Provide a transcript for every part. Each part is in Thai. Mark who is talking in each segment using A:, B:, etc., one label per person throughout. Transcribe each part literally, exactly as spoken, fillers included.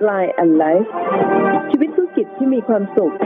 A: Line and Life ชีวิตธุรกิจที่มีความสุข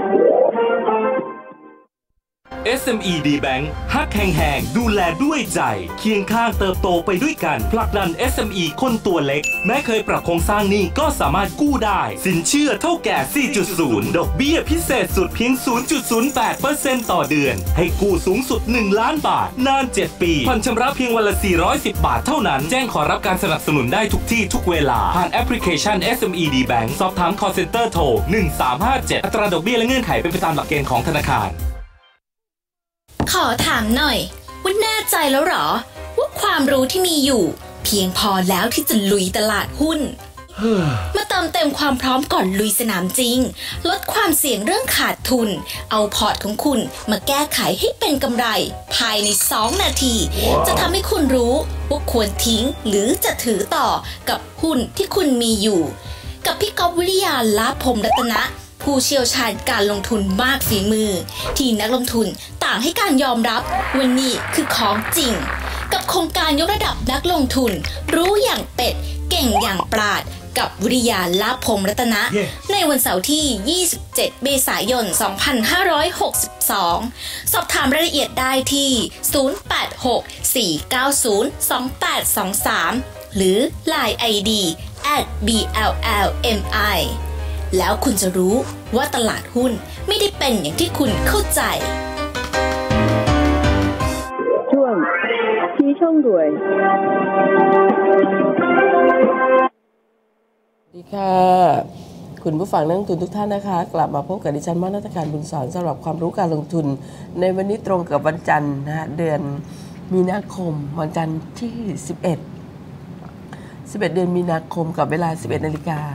B: เอส เอ็ม อี ดี Bank ฮักแห่งๆดูแลด้วยใจเคียงข้างเติบโตไปด้วยกันผลักดัน เอส เอ็ม อี คนตัวเล็กแม้เคยปรับโครงสร้างหนี้ก็สามารถกู้ได้สินเชื่อเท่าแก่ สี่จุดศูนย์ ดอกเบี้ยพิเศษสุดเพียง ศูนย์จุดศูนย์แปดเปอร์เซ็นต์ ต่อเดือนให้กู้สูงสุดหนึ่งล้านบาทนานเจ็ดปีผ่อนชำระเพียงวันละสี่ร้อยสิบบาทเท่านั้นแจ้งขอรับการสนับสนุนได้ทุกที่ทุกเวลาผ่านแอปพลิเคชัน เอส เอ็ม อี ดี Bank สอบถาม call center โทรหนึ่งสามห้าเจ็ดอัตราดอกเบี้ยและเงื่อนไขเป็นไปตามหลักเกณฑ์ของธนาคาร
C: ขอถามหน่อยว่าแน่ใจแล้วหรอว่าความรู้ที่มีอยู่เพียงพอแล้วที่จะลุยตลาดหุ้น มาเติมเต็มความพร้อมก่อนลุยสนามจริงลดความเสี่ยงเรื่องขาดทุนเอาพอร์ตของคุณมาแก้ไขให้เป็นกำไรภายในสองนาที wow. จะทำให้คุณรู้ว่าควรทิ้งหรือจะถือต่อกับหุ้นที่คุณมีอยู่กับพี่ก๊อฟวิริยาลาภพรหมรัตนะผู้เชี่ยวชาญการลงทุนมากฝีมือที่นักลงทุนต่างให้การยอมรับวันนี้คือของจริงกับโครงการยกระดับนักลงทุนรู้อย่างเป็ดเก่งอย่างปราดกับวิริยาลาภพรหมรัตนะ yeah. ในวันเสาร์ที่ยี่สิบเจ็ดเมษายนสองพันห้าร้อยหกสิบสองสอบถามรายละเอียดได้ที่ศูนย์ แปด หก สี่ เก้า ศูนย์ สอง แปด สอง สามหรือ ไลน์ ไอ ดี แอท บี แอล แอล เอ็ม ไอแล้วคุณจะรู้ว่าตลาดหุ้นไม่ได้เป็นอย่างที่คุณเข้าใจ
A: ช่วงชี้ช่องรวย
D: สวัสดีค่ะคุณผู้ฟังนักลงทุนทุกท่านนะคะกลับมาพบกับดิฉันมานัฐการบุญสอนสำหรับความรู้การลงทุนในวันนี้ตรงกับวันจันทร์นะฮะเดือนมีนาคมวันจันทร์ที่สิบเอ็ด สิบเอ็ดเดือนมีนาคมกับเวลา สิบเอ็ดนาฬิกา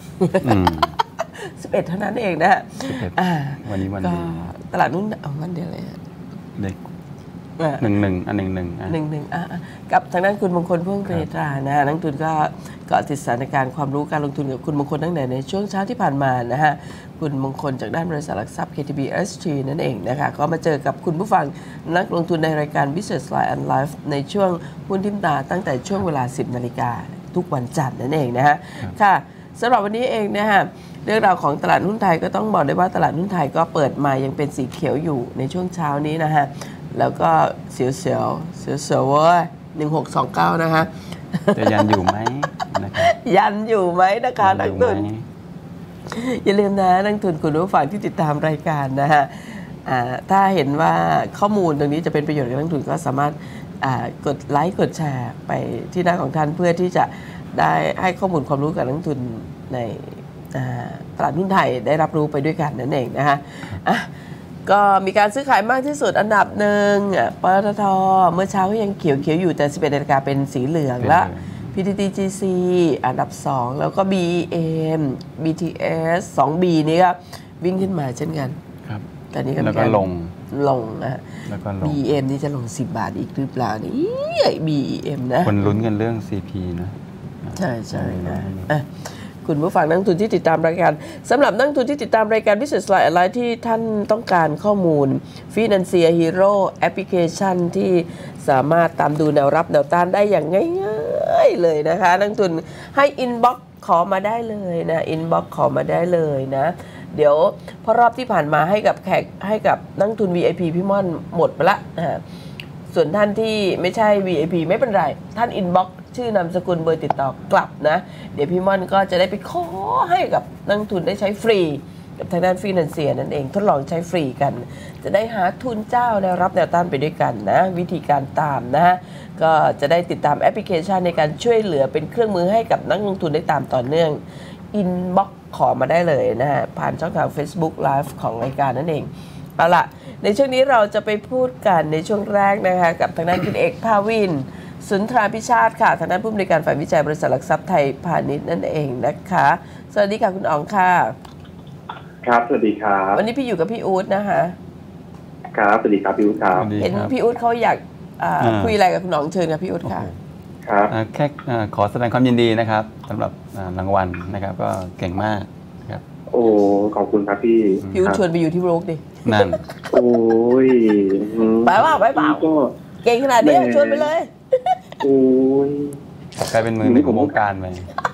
D: สิบเอ็ดเท่านั้นเองนะฮะ
E: วันนี้วัน
D: ก็ตลาดนู้นเอางั้นเดียวเลย
E: เด็กหนึ่งหนึ่งอันหนึ่งหนึ่ง
D: หนึ่งหนึ่งกับทางด้านคุณมงคลพ่วงเกรตรานะฮะนักลงทุนก็เกาะติดสถานการณ์ความรู้การลงทุนกับคุณมงคลตั้งแต่ในช่วงเช้าที่ผ่านมานะฮะคุณมงคลจากด้านบริษัทหลักทรัพย์ เค ที บี เอส ที นั่นเองนะคะก็มาเจอกับคุณผู้ฟังนักลงทุนในรายการ Business Line and Life ในช่วงหุ้นทิ่มตาตั้งแต่ช่วงเวลา สิบนาฬิกาทุกวันจันทร์นั่นเองนะฮะค่ะสำหรับวันนี้เองนะฮะเรื่องราวของตลาดหุ้นไทยก็ต้องบอกได้ว่าตลาดหุ้นไทยก็เปิดมายังเป็นสีเขียวอยู่ในช่วงเช้านี้นะฮะแล้วก็เสียวเสียวเสียวเสียวเว้ยหนึ่งหกสองเก้านะฮะ
E: จะยันอยู่ไหมนะครับ
D: ยันอยู่ไหมนะคะนักทุนอย่าลืมนะนักทุนคุณผู้ฟังที่ติดตามรายการนะฮะถ้าเห็นว่าข้อมูลตรงนี้จะเป็นประโยชน์กับนักทุนก็สามารถกดไลค์กดแชร์ไปที่หน้าของท่านเพื่อที่จะได้ให้ข้อมูลความรู้กับนักทุนในตลาดหุ้นไทยได้รับรู้ไปด้วยกันนั่นเองนะฮะก็มีการซื้อขายมากที่สุดอันดับหนึ่งปตท.เมื่อเช้าก็ยังเขียวเขียวอยู่แต่สิบเอ็ดนาฬิกาเป็นสีเหลืองและ พี ที ที จี ซี อันดับสองแล้วก็ บี อี เอ็ม บี ที เอส สอง บี นี่ก็วิ่งขึ้นมาเช่นกัน
E: ครับ
D: ตอนนี้
E: ก็แล้วก็ลง
D: ลงนะ
E: แล้วก็ลง
D: บี อี เอ็ม นี่จะลงสิบบาทอีกหรือเปล่านี่ บี อี เอ็ม นะ
E: คนลุ้นกันเรื่อง ซี พี นะ
D: ใช่ใช่นะคุณผู้ฟังนักลงทุนที่ติดตามรายการสำหรับนักลงทุนที่ติดตามรายการ Business Line อะไรที่ท่านต้องการข้อมูล Financial Hero แอปพลิเคชันที่สามารถตามดูแนวรับแนวต้านได้อย่างง่ายๆเลยนะคะนักลงทุนให้ Inbox ขอมาได้เลยนะ Inbox ขอมาได้เลยนะเดี๋ยวพอรอบที่ผ่านมาให้กับแขกให้กับนักลงทุน วี ไอ พี พี่ม่อนหมดไปละนะส่วนท่านที่ไม่ใช่ วี ไอ พี ไม่เป็นไรท่าน Inboxชื่อนามสกุลเบอร์ติดต่อกลับนะเดี๋ยวพี่ม่อนก็จะได้ไปขอให้กับนักทุนได้ใช้ฟรีกับทางด้านฟินแลนเซียนั่นเองทดลองใช้ฟรีกันจะได้หาทุนเจ้าแนวรับแนวต้านไปด้วยกันนะวิธีการตามนะก็จะได้ติดตามแอปพลิเคชันในการช่วยเหลือเป็นเครื่องมือให้กับนักลงทุนได้ตามต่อเนื่อง Inbox ขอมาได้เลยนะฮะผ่านช่องทาง Facebook Live ของรายการนั่นเองเอาล่ะในช่วงนี้เราจะไปพูดกันในช่วงแรกนะคะกับทางด้านคุณเอกภาวินสุนทราพิชาติค่ะทางด้านผู้อำนวยการฝ่ายวิจัยบริษัทหลักทรัพย์ไทยพาณิชย์นั่นเองนะคะสวัสดีค่ะคุณอ๋องค่ะ
F: ครับสวัสดีครับ
D: วันนี้พี่อยู่กับพี่อู๊ดนะคะ
F: ครับสวัสดีครับพี่อู๊ดครับ
D: เห็นพี่อู๊ดเขาอยากคุยอะไรกับคุณอ๋องเชิญค่ะพี่อู๊ดค่ะ
F: ครับ
E: แค่ขอแสดงความยินดีนะครับสำหรับรางวัลนะครับก็เก่งมากครับ
F: โอ้ขอบคุณครับพี่
D: พี่อู๊ดชวนไปอยู่ที่โบรกดิ
E: นั่น
F: โอ้ย
D: ไปเปล่าไปเปล่าเก่งขนาดนี้ชวนไปเลย
F: โอ้ย
E: กลายเป็นมือในวงการไป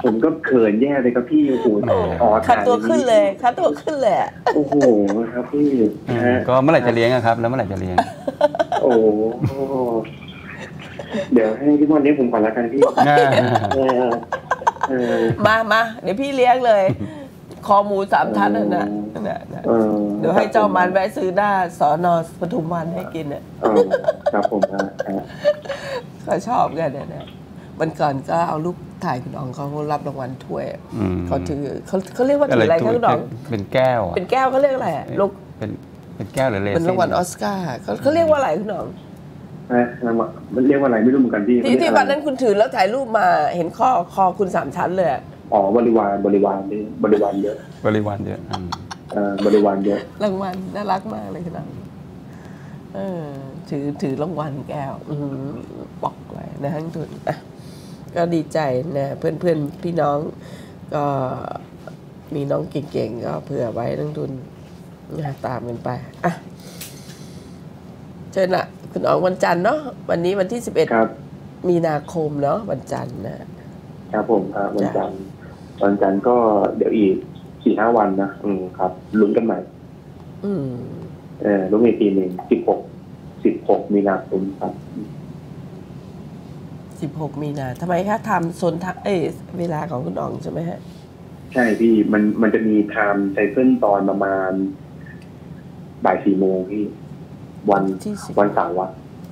F: ผมก็เขินแย่เลยครับพี่โอ้โหอ๋อ
D: ค่าตัวขึ้นเลยค่าตัวขึ้นเลย
F: โอ้โหครับพี่
E: ก็เมื่อไหร่จะเลี้ยงครับแล้วเมื่อไหร่จะเลี้ยง
F: โอ้เดี๋ยวให้พี่บอลเลี้ยงผมก่อนละกันพี่
D: มามาเดี๋ยวพี่เลี้ยงเลยคอหมูสามชั้นนั่นนะเดี๋ยวให้เจ้ามันแวะซื้อหน้าสน.ปทุมวันให้กินเนี่ย
F: ครับผม
D: เขาชอบกันเนี่ยวันก่อนก็เอารูปถ่ายคุณอ๋องเขารับรางวัลถ้วยเขาถือเขาเขาเรียกว่าถืออะไรคุณอ๋อง
E: เป็นแก้ว
D: เป็นแก้วเขาเรียกอะไรลูก
E: เป็นเป็นแก้วหรือเลส
D: เป็นรางวัลออสการ์เขาเขาเรียกว่าอะไรคุณอ๋อง
F: มันเรียกว่าอะไรไม่รู้เหมือนกันพี่
D: ที่ที่วันนั้นคุณถือแล้วถ่ายรูปมาเห็นข้อคอคุณสามชั้นเลย
F: อ๋อบริวารบริวารนี่บริวารเยอะ
E: บริวารเยอะ
F: อ่าบริวารเยอะ
D: รางวัลน่ารักมากเลยคุณอ๋องเออถือถือรางวัลแก้วปอกไว้นะทั้งทุนก็ดีใจนะเพื่อนๆพี่น้องก็มีน้องเก่งๆก็เผื่อไว้ทั้งทุนนะตามกันไปอ่ะเชิญละคุณอ๋องวันจันทร์เนาะวันนี้วันที่สิบเอ็ดมีนาคมเนาะวันจันทร์
F: นะครับผมครับวันจันทร์วันจันทร์ก็เดี๋ยวอีกสี่ห้าวันนะอืมครับลุ้นกันใหม่
D: อืม
F: เออลุ้นอีกทีหนึ่งสิบหกสิบหกมีนาคมครับ
D: สิบหกมีนาทำไมคะไทม์โซนทักเอ้เวลาของคุณอ๋องใช่ไหมฮะ
F: ใช่พี่มันมันจะมีไทม์ไซเคิลตอนประมาณบ่ายสี่โมงพี่วันวันเสาร์อะ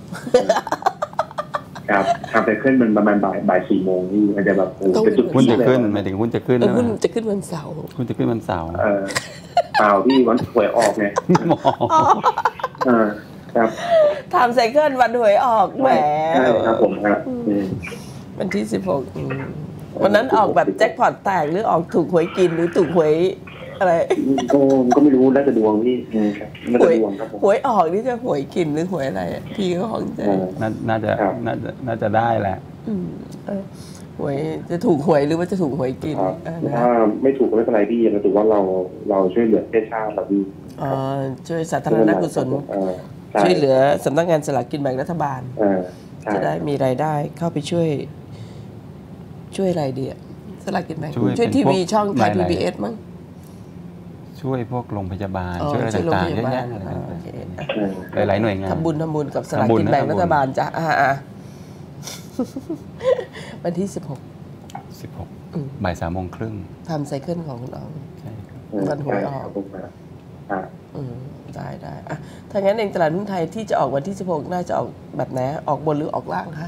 F: ครับไทม์ไซเคิลมันประมาณบ่ายบ่ายสี่โมงนี่มันจะแบบโอ้
E: จะจุดหุ้นจะขึ้นหมายถึงหุ้นจะขึ้นนะ
D: หุ้นจะขึ้นวันเสาร์
E: หุ้นจะขึ้นวันเสาร์
F: เออเปล่าพี่วันหวยออกไงอ่าครับ
D: ไทม์ไซเคิลวันหวยออกแหม
F: ใช่ครับผมครับ
D: วันที่สิบหกวันนั้นออกแบบแจ็คพอตแตกหรือออกถูกหวยกินหรือถูกหวยอะไร
F: ก็ก็ไม่รู้แล้วแต่ดวงนี่ไม่ได้ดวงครับผม
D: หวยออกนี่จะหวยกินหรือหวยอะไรพี่ก็ของใจ
E: น่าจะน่าจะน่าจะได้แหละ
D: หวยจะถูกหวยหรือว่าจะถูกหวยกิน
F: ถ้าไม่ถูกก็ไม่เป็นไรพี่เราถือว่าเราเราช่วยเหลือประเทศชาติเราดี
D: อ๋อช่วยสาธารณกุศลช่วยเหลือสำนักงานสลากกินแบ่งรัฐบาลจะได้มีรายได้เข้าไปช่วยช่วยอะไรดีอะสลากกินแบ่งช่วยทีวีช่องไทย พี บี เอส มั้ง
E: ช่วยพวกโรงพยาบาลช่วยอะไรต่างๆเยอะแยะหลายๆหน่วยงาน
D: ทำบุญทำบุญกับสลากกินแบ่งรัฐบาลจ้ะอ่าวันที่สิบหก
E: สิบหกบ่ายสามโมงครึ่ง
D: ทำไซเคิลของคุณอ๋องวันหวยออกได้ได้อะถ้างั้นเองตลาดหุ้นไทยที่จะออกวันที่สิบหกน่าจะออกแบบไหนออกบนหรือออกล่างคะ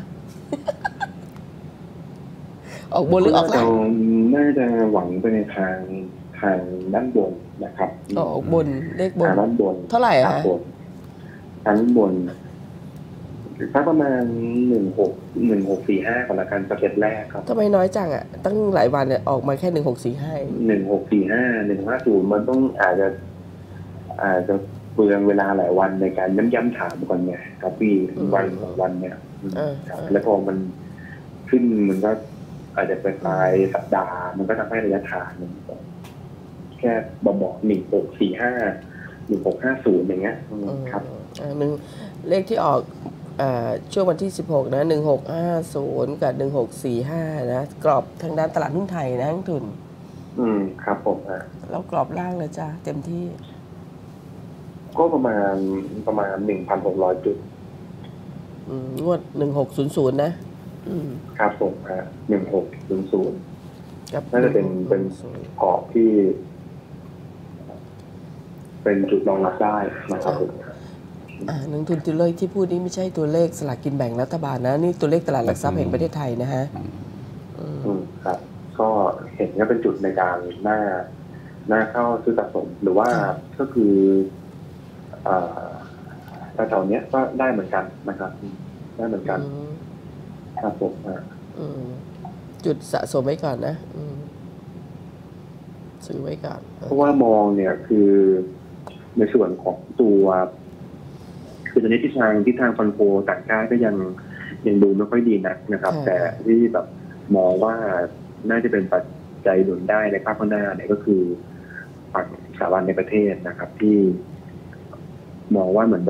D: ออกบนหรือออกล่าง
F: น่าจะหวังไปในทางทางด้านบนนะครับ
D: ออกบนเลขบน
F: ด้านบน
D: เท่าไหร่อะ
F: ทางด้านบนสักประมาณหนึ่งหกหนึ่งหกสี่ห้าก่อนละกันสเก็ตแรกครับ
D: ทำไมน้อยจังอ่ะตั้งหลายวันเนี่ยออกมาแค่หนึ่งหกสี่ห้า
F: หนึ่งหกสี่ห้าหนึ่งห้าศูนย์มันต้องอาจจะอาจจะเปลืองเวลาหลายวันในการย้ำๆถามก่อนไงครับพี่วันสองวันเนี่ยแล้วพอมันขึ้นมันก็อาจจะเป็นปลายสัปดาห์มันก็ทำให้ระยะทางมันแค่บอกหนึ่งหกสี่ห้าหนึ่งหกห้าศูนย์อย่างเงี้ยครับ
D: หนึ่งเลขที่ออกช่วงวันที่สิบหกนะหนึ่งหกห้าศูนย์กับหนึ่งหกสี่ห้านะกรอบทางด้านตลาดหุ้นไทยนะทั้งทุน
F: อืมครับผมฮะ
D: แล้วกรอบล่างเลยจ้าเต็มที่
F: ก็ประมาณประมาณหนึ่งพันหกร้อยจุด
D: งวดหนึ่งหกศูนย์ศูนย์นะ
F: ครับผมฮะหนึ่งหกศูนย์ศูนย์น่าจะเป็นเป็นกรอบที่เป็นจุดรองรับได้นะครับผม
D: นักทุนตัวเลขที่พูดนี้ไม่ใช่ตัวเลขสลากกินแบ่งรัฐบาลนะนี่ตัวเลขตลาดหลักทรัพย์แห่งประเทศไทยนะฮะ
F: อืมครับก็เห็นว่าเป็นจุดในการหน้าหน้าเข้าซื้อสะสมหรือว่าก็คืออ่าแถวๆนี้ก็ได้เหมือนกันนะครับได้เหมือนกันครับผมอ่า
D: จุดสะสมไว้ก่อนนะซื้อไว้ก่อน
F: เพราะว่ามองเนี่ยคือในส่วนของตัวคือตอนนี้ทิศทางทิศทางฟันโฟต่างชาติก็ยังยังดูไม่ค่อยดีนักนะครับแต่ที่แบบมองว่าน่าจะเป็นปัจจัยหนุนได้ในภาคข้างหน้าเนี่ยก็คือฝั่งสถาบันในประเทศนะครับที่มองว่าเหมือนแบบ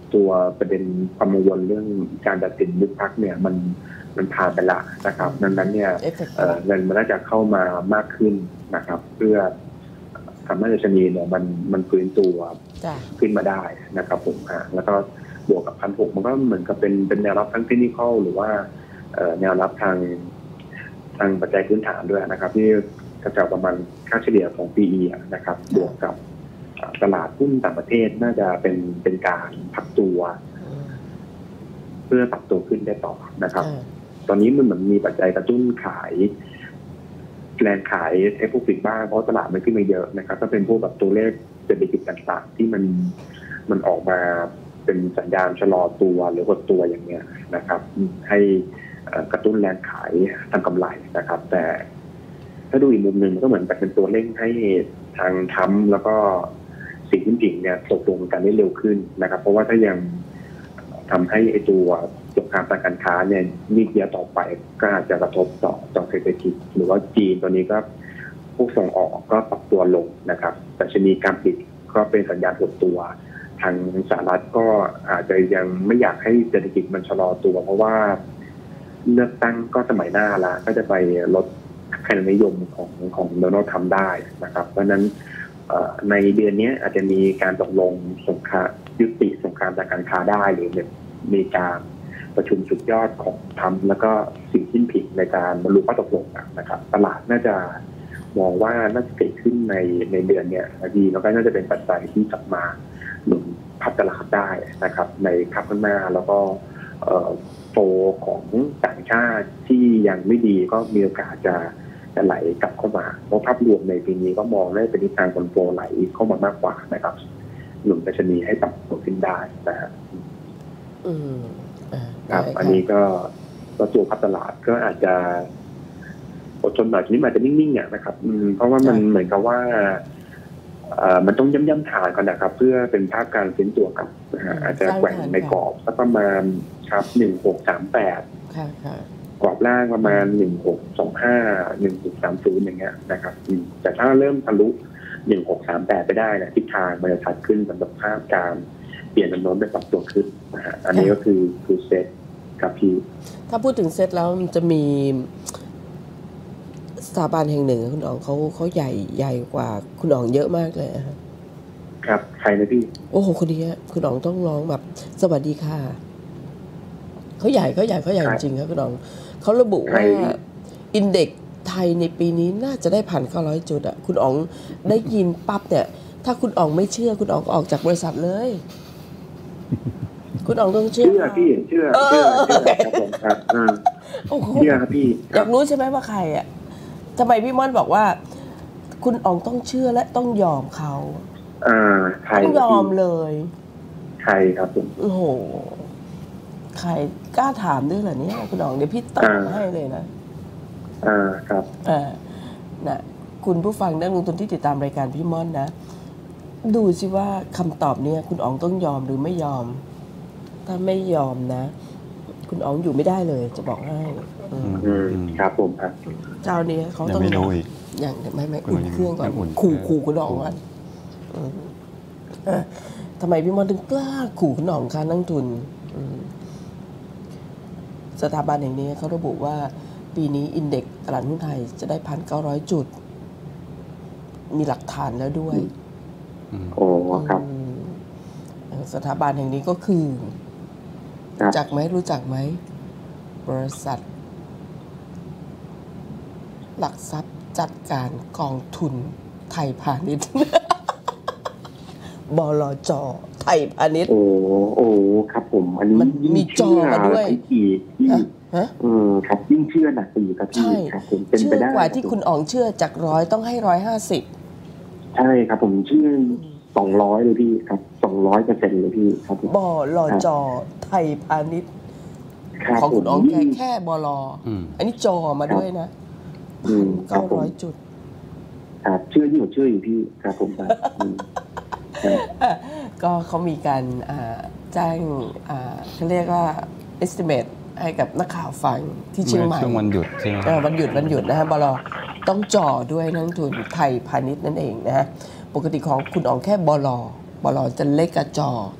F: ตัวประเด็นความกังวลเรื่องการตัดสินยุบพรรคเนี่ยมันมันผ่านไปละนะครับดังนั้นเนี่ยเงินมันน่าจะเข้ามามากขึ้นนะครับเพื่อทำให้ดัชนีเนี่ยมันมันฟื้นตัวขึ้นมาได้นะครับผมฮะแล้วก็บวกกับพันหกมันก็เหมือนกับเป็นเป็นแนวรับทั้งเทคนิคอลหรือว่าแนวรับทางทางปัจจัยพื้นฐานด้วยนะครับที่กระจายประมาณค่าเฉลี่ยของ ปี อี นะครับบวกกับตลาดหุ้นต่างประเทศน่าจะเป็นเป็นการพักตัวเพื่อปรับตัวขึ้นได้ต่อนะครับตอนนี้มันเหมือนมีปัจจัยกระตุ้นขายแรงขายไอ้พวกปิดบ้างเพราะตลาดมันขึ้นมาเยอะนะครับก็เป็นพวกแบบตัวเลขเศรษฐกิจต่างๆที่มันมันออกมาเป็นสัญญาณชะลอตัวหรือหดตัวอย่างเงี้ยนะครับให้กระตุ้นแรงขายทำกำไรนะครับแต่ถ้าดูอีกมุมหนึ่งมันก็เหมือนเป็นตัวเร่งให้ทางทรัมป์แล้วก็สีจิ้นผิงเนี่ยตกลงกันได้เร็วขึ้นนะครับเพราะว่าถ้ายังทำให้ไอ้ตัวสงครามทางการค้าเนี่ยยืดเยื้อต่อไปก็อาจจะกระทบต่อต่อเศรษฐกิจหรือว่าจีนตอนนี้ก็พวกส่งออกก็ปรับตัวลงนะครับแต่ชนีการปิดก็เป็นสัญญาณหดตัวทางสหรัฐก็อาจจะยังไม่อยากให้เศรษฐกิจมันชะลอตัวเพราะว่าเลือกตั้งก็สมัยหน้าละก็จะไปลดคะแนนนิยมของของโดนัลด์ทรัมป์ได้นะครับเพราะฉะนั้นในเดือนนี้อาจจะมีการตกลงสงครามยุติสงครามทางการค้าได้หรือมีการประชุมสุดยอดของทรัมป์แล้วก็สีจิ้นผิงในการบรรลุข้อตกลงนะครับตลาดน่าจะมองว่าน่าจะเกิดขึ้นในในเดือนเนี้ยดีแล้วก็น่าจะเป็นปัจจัยที่กลับมาหนุนพัฒตลาดได้นะครับในคับข้างหน้าแล้วก็โฟของต่างชาติที่ยังไม่ดีก็มีโอกาสจะจะไหลกลับเข้ามาเพราะภาพรวมในปีนี้ก็มองได้เป็นทิศทางคนโฟไหลเข้ามามากกว่านะครับหนุนดัชนีให้ปรับตัวขึ้นได้นะฮะ
D: อืม
F: ครับอันนี้ก็ตัวพัฒตลาดก็อาจจะอดทนหน่อยทีนี้อาจจะนิ่งๆเนี่ยนะครับเพราะว่ามันเหมือนกับว่ามันต้องย่ำๆฐานก่อนนะครับเพื่อเป็นภาพการฟื้นตัวกับอาจจะแกว่งในกรอบสักประมาณครับหนึ่งหกสามแปดกรอบล่างประมาณหนึ่งหกสองห้าหนึ่งหกสามศูนย์อย่างเงี้ยนะครับแต่ถ้าเริ่มทะลุหนึ่งหกสามแปดไปได้นะทิศทางมันจะชัดขึ้นสำหรับภาพการเปลี่ยนแนวโน้มไปปรับตัวขึ้นนะฮะอันนี้ก็คือคือเซตครับพี่
D: ถ้าพูดถึงเซตแล้วมันจะมีสถาบันแห่งหนึ่งคุณอ๋องเขาเขาใหญ่ใหญ่กว่าคุณอ๋องเยอะมากเลย
F: ครับใครนะพี่
D: โอ้โหคนนี้คุณอ๋องต้องร้องแบบสวัสดีค่ะเขาใหญ่เขาใหญ่เขาใหญ่จริงๆครับคุณอ๋องเขาระบุว่าอินเด็กซ์ไทยในปีนี้น่าจะได้พันเก้าร้อยจุดอ่ะคุณอ๋องได้ยินปั๊บเนี่ยถ้าคุณอ๋องไม่เชื่อคุณอ๋องออกจากบริษัทเลยคุณอ๋องต้องเชื่อ
F: เชื่อพี่เชื่อเชื่อเชื่อครับผมครับเชื่อครับพี่
D: อยากรู้ใช่ไหมว่าใครอ่ะทำไมพี่ม่อนบอกว่าคุณอ๋องต้องเชื่อและต้องยอมเขา
F: อ่าใคร
D: ต้องยอมเลย
F: ใครครับผม
D: โอ้โหใครกล้าถามด้วยเหรอเนี่ยคุณอ๋องเดี๋ยวพี่ตอบให้เลยนะ
F: อ่าครับ
D: อ่านะคุณผู้ฟังนักลงทุนที่ติดตามรายการพี่ม่อนนะดูสิว่าคำตอบเนี่ยคุณอ๋องต้องยอมหรือไม่ยอมถ้าไม่ยอมนะคุณอ๋องอยู่ไม่ได้เลยจะบอกให้
F: ครับผมครับ
D: เจ้านี้เขาต้องอย่างไม่ไม่อุ่นเครื่องก่อนขู่ขู่คุณอ๋องก่อนทำไมพี่ม่อนถึงกล้าขู่คุณอ๋องคะนักทุนสถาบันแห่งนี้เขาระบุว่าปีนี้อินเด็กซ์ตลาดหุ้นไทยจะได้พันเก้าร้อยจุดมีหลักฐานแล้วด้วย
F: โอ้ครับ
D: สถาบันแห่งนี้ก็คือรู้จักไหมรู้จักไหมบริษัทหลักทรัพย์จัดการกองทุนไทยพาณิชย์บลจ.ไทยพาณิชย์
F: โอ้โอ้ครับผมอันนี้
D: มันมีจอมาด้วย
F: อีกฮะเออครับยิ่งเชื่อหนักไปอีกครับพี่ครับผมเป็นไปได้
D: กว่าที่คุณอ๋องเชื่อจากร้อยต้องให้ร้อยห้าสิบ
F: ใช่ครับผมเชื่อสองร้อยเลยพี่ครับสองร้อยเปอร์เซ็นต์เลยพี่ครับ
D: บลจ.ไทยพาณิชย์ของคุณอ๋องแค่แค่บล.อันนี้จอมาด้วยนะเก้าร้อยจุด
F: ครับเชื่อยิ่งกว่าเชื่ออยู่พี่ครับผมครับ
D: ก็เขามีการแจ้งเขาเรียกว่า estimate ให้กับนักข่าวฟังที่เชียงใหม่
E: ช่วงวันหยุดใช่ไหม
D: วันหยุดวันหยุดนะฮะบล.ต้องจ่อด้วยนักทุนไทยพาณิชย์นั่นเองนะฮะปกติของคุณอ๋องแค่บล.บล.จะเล็กกับจอจ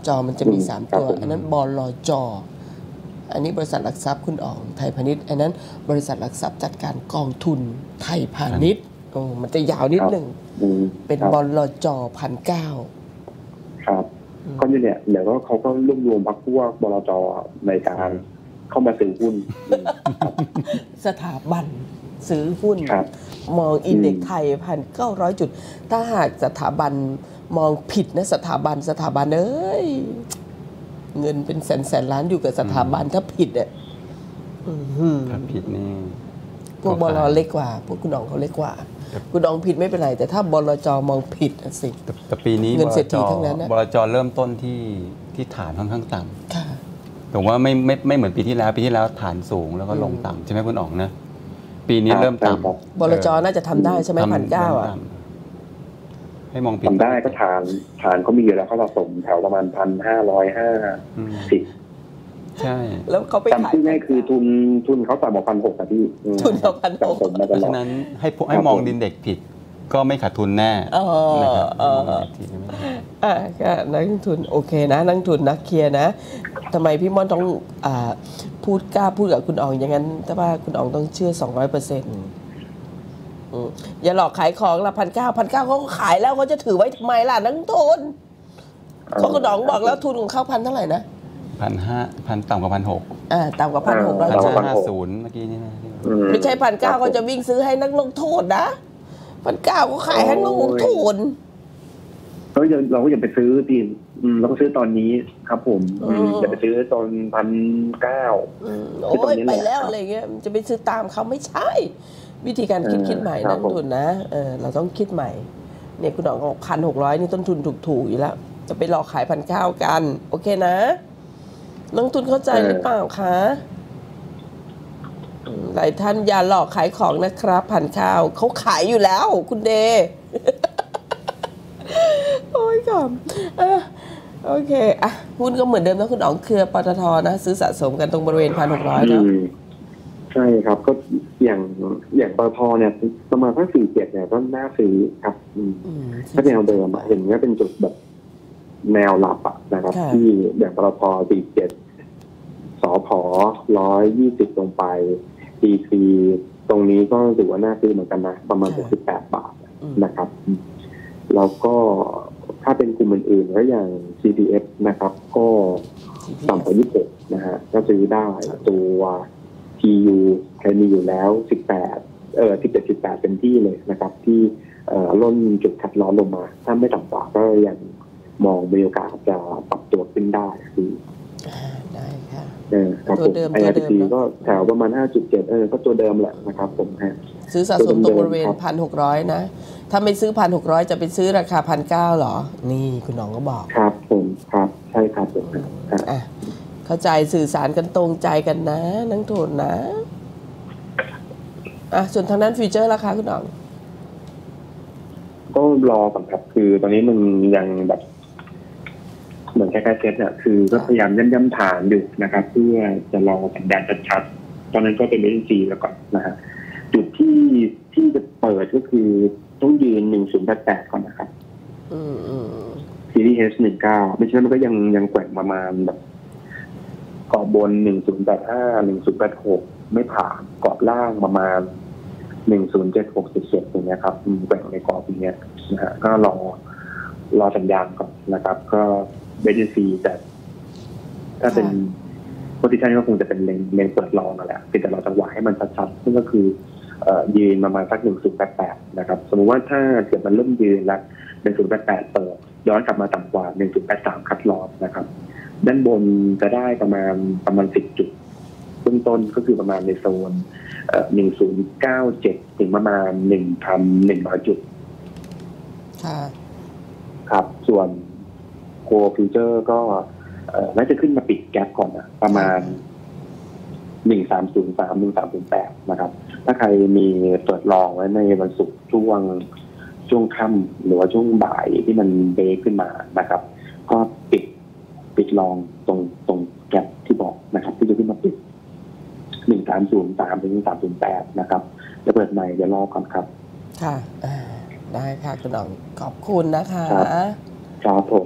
D: จมันจะมีสามตัวอันนั้นบลจอันนี้บริษัทหลักทรัพย์คุณอ๋องไทยพาณิชย์อันนั้นบริษัทหลักทรัพย์จัดการกองทุนไทยพาณิชย์โอ้มันจะยาวนิดหนึ่งเป็นบลจพันเก้า
F: ครับก็เนี่ยเดี๋ยวก็เขาก็รวบรวมพรรคพวกบลจในการเข้ามาซื้อหุ้น
D: สถาบันซื้อหุ้นมองอินเด็กซ์ไทยพันเก้าร้อยจุดถ้าหากสถาบันมองผิดนะสถาบันสถาบันเอ้ยเงินเป็นแสนแสนล้านอยู่กับสถาบันถ้าผิดอ่ะ
E: ถ้าผิดนี่
D: พวกบลเล็กกว่าพวกคุณน้องเขาเล็กกว่าคุณน้องผิดไม่เป็นไรแต่ถ้าบลจมองผิดสิ
E: แต่ปีนี้
D: เงินเศรษฐีทั้งนั้น
E: บลจเริ่มต้นที่ที่ฐานค่อนข้างต่ำ
D: ค่ะ
E: ผมว่าไม่ไม่ไม่เหมือนปีที่แล้วปีที่แล้วฐานสูงแล้วก็ลงต่ำใช่ไหมคุณอ๋องนะปีนี้เริ่มต่
D: ำบลจน่าจะทำได้ใช่ไหมพันเก้าอ่ะ
E: ให้มองผิด
F: ทำได้ก็ฐานฐานเขามีอยู่แล้วเขาสะสมแถวประมาณพันห้าร้อยห้าสิบ
E: ใช่
D: แล้วเขาไป
F: ขายง่ายคือทุนทุนเขาต่ำกว่าพันหกอะพี่
D: ทุนเขาพันหก
E: เพราะฉะนั้นให้ให้มองดินเด็กผิดก็ไม่ขาดทุนแน่นะครับ
D: อ่าก็นักทุนโอเคนะนักทุนนักเคลียร์นะทำไมพี่ม่อนต้องอ่าพูดกล้าพูดกับคุณอ๋องอย่างนั้นแต่ว่าคุณอ๋องต้องเชื่อสองร้อยเปอร์เซ็นต์อย่าหลอกขายของละพันเก้าพันเก้าเขาขายแล้วเขาจะถือไว้ทำไมล่ะนักทุนเขาคุณอ๋องบอกแล้วทุนของเขาพันเท่าไหร่นะ
E: พันห้าพันต่ำกว่าพันหก
D: อ่าต่ำกว่าพันหก
E: แล้วจะห้าศูนย์เมื่อกี้นี่นะ
D: ไม่ใช่พันเก้าเขาจะวิ่งซื้อให้นักลงทุนนะพันเก้าก็ขายให้นักลงทุน
F: เราจะเราก็อย่าไปซื้อตีนเราก็ซื้อตอนนี้ครับผมอย่าไปซื้อตอนพันเก้า
D: โอ้ยไปแล้วอะไรเงี้ยจะไปซื้อตามเขาไม่ใช่วิธีการคิดคิดใหม่นักทุนนะเออเราต้องคิดใหม่เนี่ยคุณดอกพันหกร้อยนี่ต้นทุนถูกๆอยู่แล้วจะไปหลอกขายพันเก้ากันโอเคนะนักทุนเข้าใจหรือเปล่าคะหลายท่านอย่าหลอกขายของนะครับพันข้าวเขาขายอยู่แล้วคุณเดโอ้ยค่ะโอเคอ่ะหุ้นก็เหมือนเดิมนะคุณอ๋องเครือปตทนะซื้อสะสมกันตรงบริเวณพันหกร้อยเนาะ
F: ใช่ครับก็อย่างอย่างปตทเนี่ยประมาณสักสี่เจ็ดเนี่ยก็น่าซื้อครับถ้าแนวเดิมเห็นว่าเป็นจุดแบบแนวหลับอะนะครับที่อย่างปตทสี่เจ็ดสผร้อยยี่สิบลงไปดีซีตรงนี้ก็ถือว่าน่าซื้อเหมือนกันนะประมาณหกสิบแปดบาทนะครับแล้วก็ถ้าเป็นกลุ่มอื่นๆแล้วอย่าง ซี ดี เอฟ นะครับก็ต่ำกว่ายี่สิบหกนะฮะก็ซื้อได้ตัว ที ยู ใครมีอยู่แล้วสิบแปดเออสิบเจ็ด สิบแปดเป็นที่เลยนะครับที่เอ่อล้นจุดคัดล้อลงมาถ้าไม่ต่ำกว่าก็ยังมองมีโอกาสจะปรับตัวขึ้นได้คือ
D: ได้ค่ะ
F: เออครับผม ไอ อาร์ พี ก็แถวประมาณ ห้าจุดเจ็ด เออก็ตัวเดิมแหละนะครับผมฮะ
D: ซื้อสะสมตรงบริเวณ หนึ่งพันหกร้อย นะถ้าไม่ซื้อ หนึ่งพันหกร้อย จะไปซื้อราคา หนึ่งพันเก้าร้อย หรอนี่คุณน้องก็บอก
F: ครับผมครับใช่ครับผม
D: อ่ะเข้าใจสื่อสารกันตรงใจกันนะนักทุนนะอ่ะส่วนทางนั้นฟิวเจอร์ราคาคุณน้อง
F: ก็รอก่อนครับคือตอนนี้มันยังแบบเหมือนแค่ๆเซ็ตเนี่ยคือก็พยายามย่ำๆฐานอยู่นะครับเพื่อจะรอสัญญาณชัดๆตอนนั้นก็เป็นเรื่องจีแล้วก่อนนะฮะจุดที่ที่จะเปิดก็คือต้องยืนหนึ่งศูนย์แปดแปดก่อนนะครับ
D: อืมอืม
F: ซีรีส์ เอช หนึ่งเก้าไม่ใช่มันก็ยังยังแกว่งประมาณแบบเกาะบนหนึ่งศูนย์แปดห้า หนึ่งศูนย์แปดหกไม่ผ่านเกาะล่างประมาณหนึ่งศูนย์เจ็ดหกสิบเจ็ดอย่างเงี้ยครับแกว่งในกรอบอย่างเงี้ยนะฮะก็รอรอสัญญาณก่อนนะครับก็เบนซีแต่ถ้าเป็นโพซิชันก็คงจะเป็นเลนเลนเปิดรองนั่นแหละแต่เราจังหวะให้มันชัดๆซึ่งก็คือยืนประมาณสักหนึ่งศูนย์แปดแปดนะครับสมมติว่าถ้าเกิดมันเริ่มยืนแล้วหนึ่งศูนย์แปดแปดเปิดย้อนกลับมาต่ำกว่าหนึ่งศูนย์แปดสามคัดลอสนะครับด้านบนจะได้ประมาณประมาณสิบจุดเบื้องต้นก็คือประมาณในโซนหนึ่งศูนย์เก้าเจ็ดถึงประมาณหนึ่งพันหนึ่งร้อยจุด
D: ค่ะ
F: ครับส่วนโกลฟิวเจอร์ก็น่าจะขึ้นมาปิดแก๊ปก่อนนะประมาณหนึ่งสามศูนย์สาม หนึ่งสามศูนย์แปดนะครับถ้าใครมีเปิดลองไว้ในวันศุกร์ช่วงช่วงค่ำหรือว่าช่วงบ่ายที่มันเบรกขึ้นมานะครับก็ปิดปิดลองตรงตรงแก๊ปที่บอกนะครับที่จะขึ้นมาปิดหนึ่งสามศูนย์สามถึงหนึ่งสามศูนย์แปดนะครับจะเปิดใหม่เดี๋ยวรอก่อนครับ
D: ค่ะได้ค่ะคุณน้องขอบคุณนะคะ
F: ครับผมครับ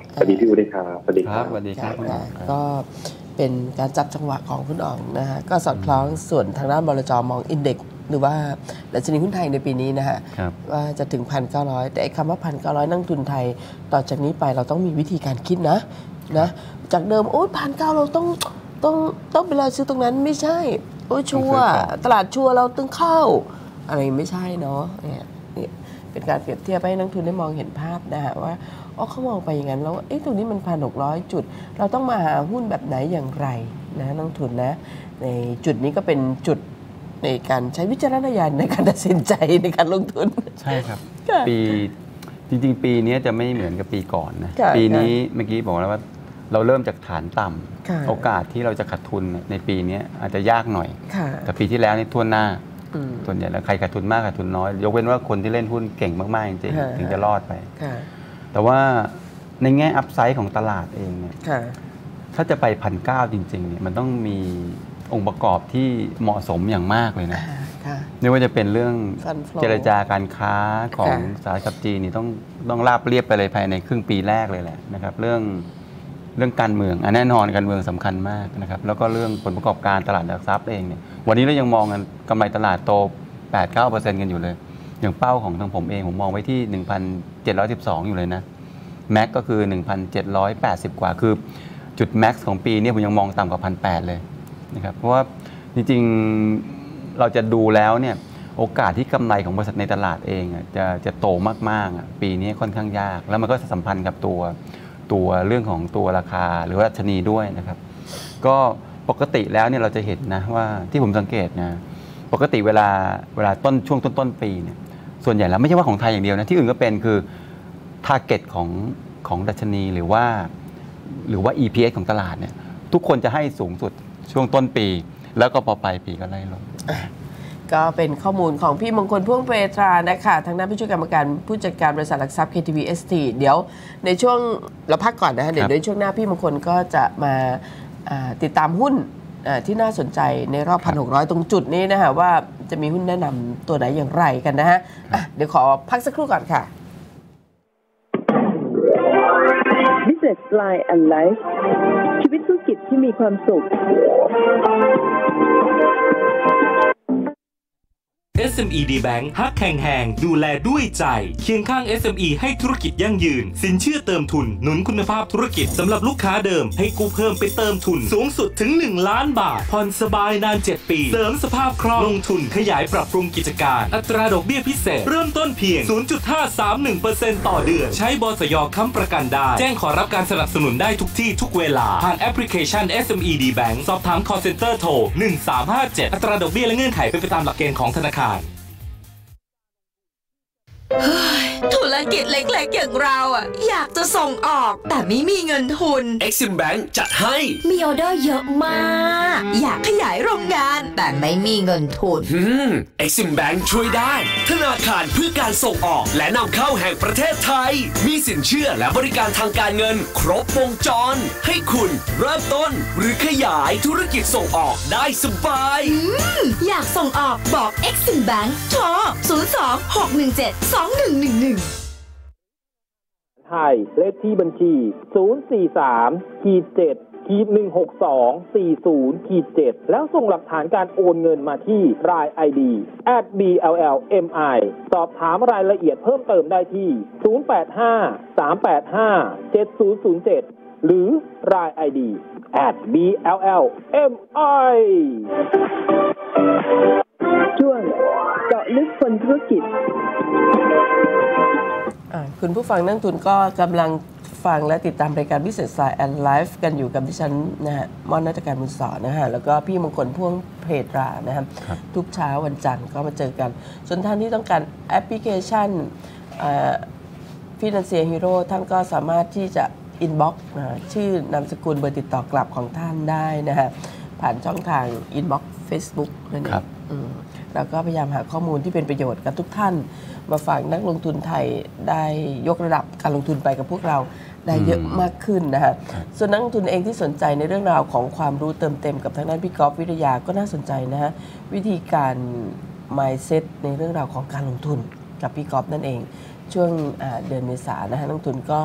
F: สวัสดีพี่อุดครับสวัสดีครับ
E: สวัสดีครับคุณอ๋องครับ
D: ก็เป็นการจับจังหวะของคุณอ๋องนะฮะก็สอดคล้องส่วนทางด้านบลจ.มองอินเด็กซ์หรือว่าดัชนีหุ้นไทยในปีนี้นะฮะว่าจะถึง หนึ่งพันเก้าร้อย แต่ไอ้คำว่า หนึ่งพันเก้าร้อย นักทุนไทยต่อจากนี้ไปเราต้องมีวิธีการคิดนะนะจากเดิมโอ๊ย หนึ่งพันเก้าร้อย เราต้องต้องต้องไปรอซื้อตรงนั้นไม่ใช่โอ้ยชัวร์ตลาดชัวร์เราต้องเข้าอะไรไม่ใช่เนาะเนี่ยเป็นการเปรียบเทียบให้นักทุนได้มองเห็นภาพนะฮะว่าอ๋อเขามองไปอย่างนั้นแล้วเอ๊ะตรงนี้มัน หนึ่งพันหกร้อย จุดเราต้องมาหาหุ้นแบบไหนอย่างไรนะนักทุนนะในจุดนี้ก็เป็นจุดในการใช้วิจารณญาณในการตัดสินใจในการลงทุน
E: ใช่ครับปีจริงๆปีนี้จะไม่เหมือนกับปีก่อนนะปีนี้เมื่อกี้บอกแล้วว่าเราเริ่มจากฐานต่ำโอกาสที่เราจะขาดทุนในปีนี้อาจจะยากหน่อยแต่ปีที่แล้วนี่ทั่วหน้าส่วนใหญ่แล้วใครขาดทุนมากขาดทุนน้อยยกเว้นว่าคนที่เล่นหุ้นเก่งมากๆจริงๆถึงจะรอดไปแต่ว่าในแง่อัพไซด์ของตลาดเองเนี่ยถ้าจะไปพันเก้าจริงๆเนี่ยมันต้องมีองค์ประกอบที่เหมาะสมอย่างมากเลยนะไม่ว่าจะเป็นเรื่องเจรจาการค้าของสหรัฐกับจีนนี่ต้องต้องราบเรียบไปเลยภายในครึ่งปีแรกเลยแหละนะครับเรื่องเรื่องการเมืองอันแน่นอนการเมืองสำคัญมากนะครับแล้วก็เรื่องผลประกอบการตลาดหลักทรัพย์เองเนี่ยวันนี้เรายังมองกันกำไรตลาดโต แปดถึงเก้าเปอร์เซ็นต์ กันอยู่เลยอย่างเป้าของทางผมเองผมมองไว้ที่ หนึ่งพันเจ็ดร้อยสิบสอง อยู่เลยนะแม็กก็คือ หนึ่งพันเจ็ดร้อยแปดสิบ กว่าคือจุดแม็กซ์ของปีนี้ผมยังมองต่ำกว่า หนึ่งพันแปดร้อย เลยนะครับเพราะว่าจริงๆเราจะดูแล้วเนี่ยโอกาสที่กำไรของบริษัทในตลาดเองจะจะโตมากๆปีนี้ค่อนข้างยากแล้วมันก็สัมพันธ์กับตัวตัวเรื่องของตัวราคาหรือว่าดัชนีด้วยนะครับก็ปกติแล้วเนี่ยเราจะเห็นนะว่าที่ผมสังเกตนะปกติเวลาเวลาต้นช่วงต้นต้นปีเนี่ยส่วนใหญ่แล้วไม่ใช่ว่าของไทยอย่างเดียวนะที่อื่นก็เป็นคือทาร์เก็ตของของดัชนีหรือว่าหรือว่า อี พี เอส ของตลาดเนี่ยทุกคนจะให้สูงสุดช่วงต้นปีแล้วก็พอปลายปีก็ไล่ลง
D: ก็เป็นข้อมูลของพี่มงคลพ่วงเปตรานะคะทางด้านผู้ช่วยกรรมการผู้จัดการบริษัทหลักทรัพย์ เค ที วี เอส ที เดี๋ยวในช่วงเราพักก่อนนะฮะเดี๋ยวในช่วงหน้าพี่มงคลก็จะมาติดตามหุ้นที่น่าสนใจในรอบ หนึ่งพันหกร้อย ตรงจุดนี้นะฮะว่าจะมีหุ้นแนะนำตัวไหนอย่างไรกันนะฮะเดี๋ยวขอพักสักครู่ก่อนค่ะ
A: Business Line and Life ชีวิตธุรกิจที่มีความสุข
B: เอส เอ็ม อี ดี Bank ฮักแข่งแห่งดูแลด้วยใจเคียงข้าง เอส เอ็ม อี ให้ธุรกิจยั่งยืนสินเชื่อเติมทุนหนุนคุณภาพธุรกิจสำหรับลูกค้าเดิมให้กู้เพิ่มไปเติมทุนสูงสุดถึงหนึ่งล้านบาทผ่อนสบายนานเจ็ดปีเสริมสภาพคล่องลงทุนขยายปรับปรุงกิจการอัตราดอกเบี้ยพิเศษเริ่มต้นเพียง ศูนย์จุดห้าสามหนึ่งเปอร์เซ็นต์ ต่อเดือนใช้บสย.ค้ำประกันได้แจ้งขอรับการสนับสนุนได้ทุกที่ทุกเวลาผ่านแอปพลิเคชัน เอส เอ็ม อี ดี Bank สอบถาม call center โทรหนึ่งสามห้าเจ็ดอัตราดอกเบี้ยและเงื่อนไขเป็นไปตามหลักเกณฑ์ของธนาคาร
G: ธุรกิจเล็กๆอย่างเราอ่ะอยากจะส่งออกแต่ไม่มีเงินทุน
H: Exim Bank จัดให้
G: มีออเดอร์เยอะมากอยากขยายโรงงานแต่ไม่มีเงินทุน
H: อืม Exim Bank ช่วยได้ธนาคารเพื่อการส่งออกและนำเข้าแห่งประเทศไทยมีสินเชื่อและบริการทางการเงินครบวงจรให้คุณเริ่มต้นหรือขยายธุรกิจส่งออกได้สบาย
G: อืมอยากส่งออกบอก Exim Bank โทรศูนย์ สอง หก หนึ่ง เจ็ด สอง หนึ่ง หนึ่ง หนึ่ง
I: ไทยเลขที่บัญชี ศูนย์ สี่ สาม เจ็ด หนึ่ง หก สอง สี่ ศูนย์ เจ็ด แล้วส่งหลักฐานการโอนเงินมาที่ ไลน์ ไอ ดี แอท บี แอล แอล เอ็ม ไอ สอบถามรายละเอียดเพิ่มเติมได้ที่ ศูนย์ แปด ห้า สาม แปด ห้า เจ็ด ศูนย์ ศูนย์ เจ็ด หรือ ไลน์ ไอ ดี แอท บี แอล แอล เอ็ม ไอ
A: ช่วงเจาะลึกคนธุรกิจ
D: คุณผู้ฟังนักทุนก็กำลังฟังและติดตามรายการ Business Line and Life กันอยู่กับดิฉันนะฮะม่อนนัฐการบุญสอนนะฮะแล้วก็พี่มงคลพ่วงเพตรานะครับทุกเช้าวันจันทร์ก็มาเจอกันส่วนท่านที่ต้องการแอปพลิเคชัน Financial Hero ท่านก็สามารถที่จะอินบ็อกซ์ชื่อนามสกุลเบอร์ติดต่อกลับของท่านได้นะฮะผ่านช่องทางอินบ็อกซ์ Facebook นั่นเองเราก็พยายามหาข้อมูลที่เป็นประโยชน์กับทุกท่านมาฝากนักลงทุนไทยได้ยกระดับการลงทุนไปกับพวกเราได้เยอะมากขึ้นนะฮะส่วนนักลงทุนเองที่สนใจในเรื่องราวของความรู้เติมเต็มกับทางด้านพี่กอล์ฟวิทยาก็น่าสนใจนะฮะวิธีการ mindset ในเรื่องราวของการลงทุนกับพี่กอล์ฟนั่นเองช่วงเดือนเมษายนนะฮะนักลงทุนก็ติด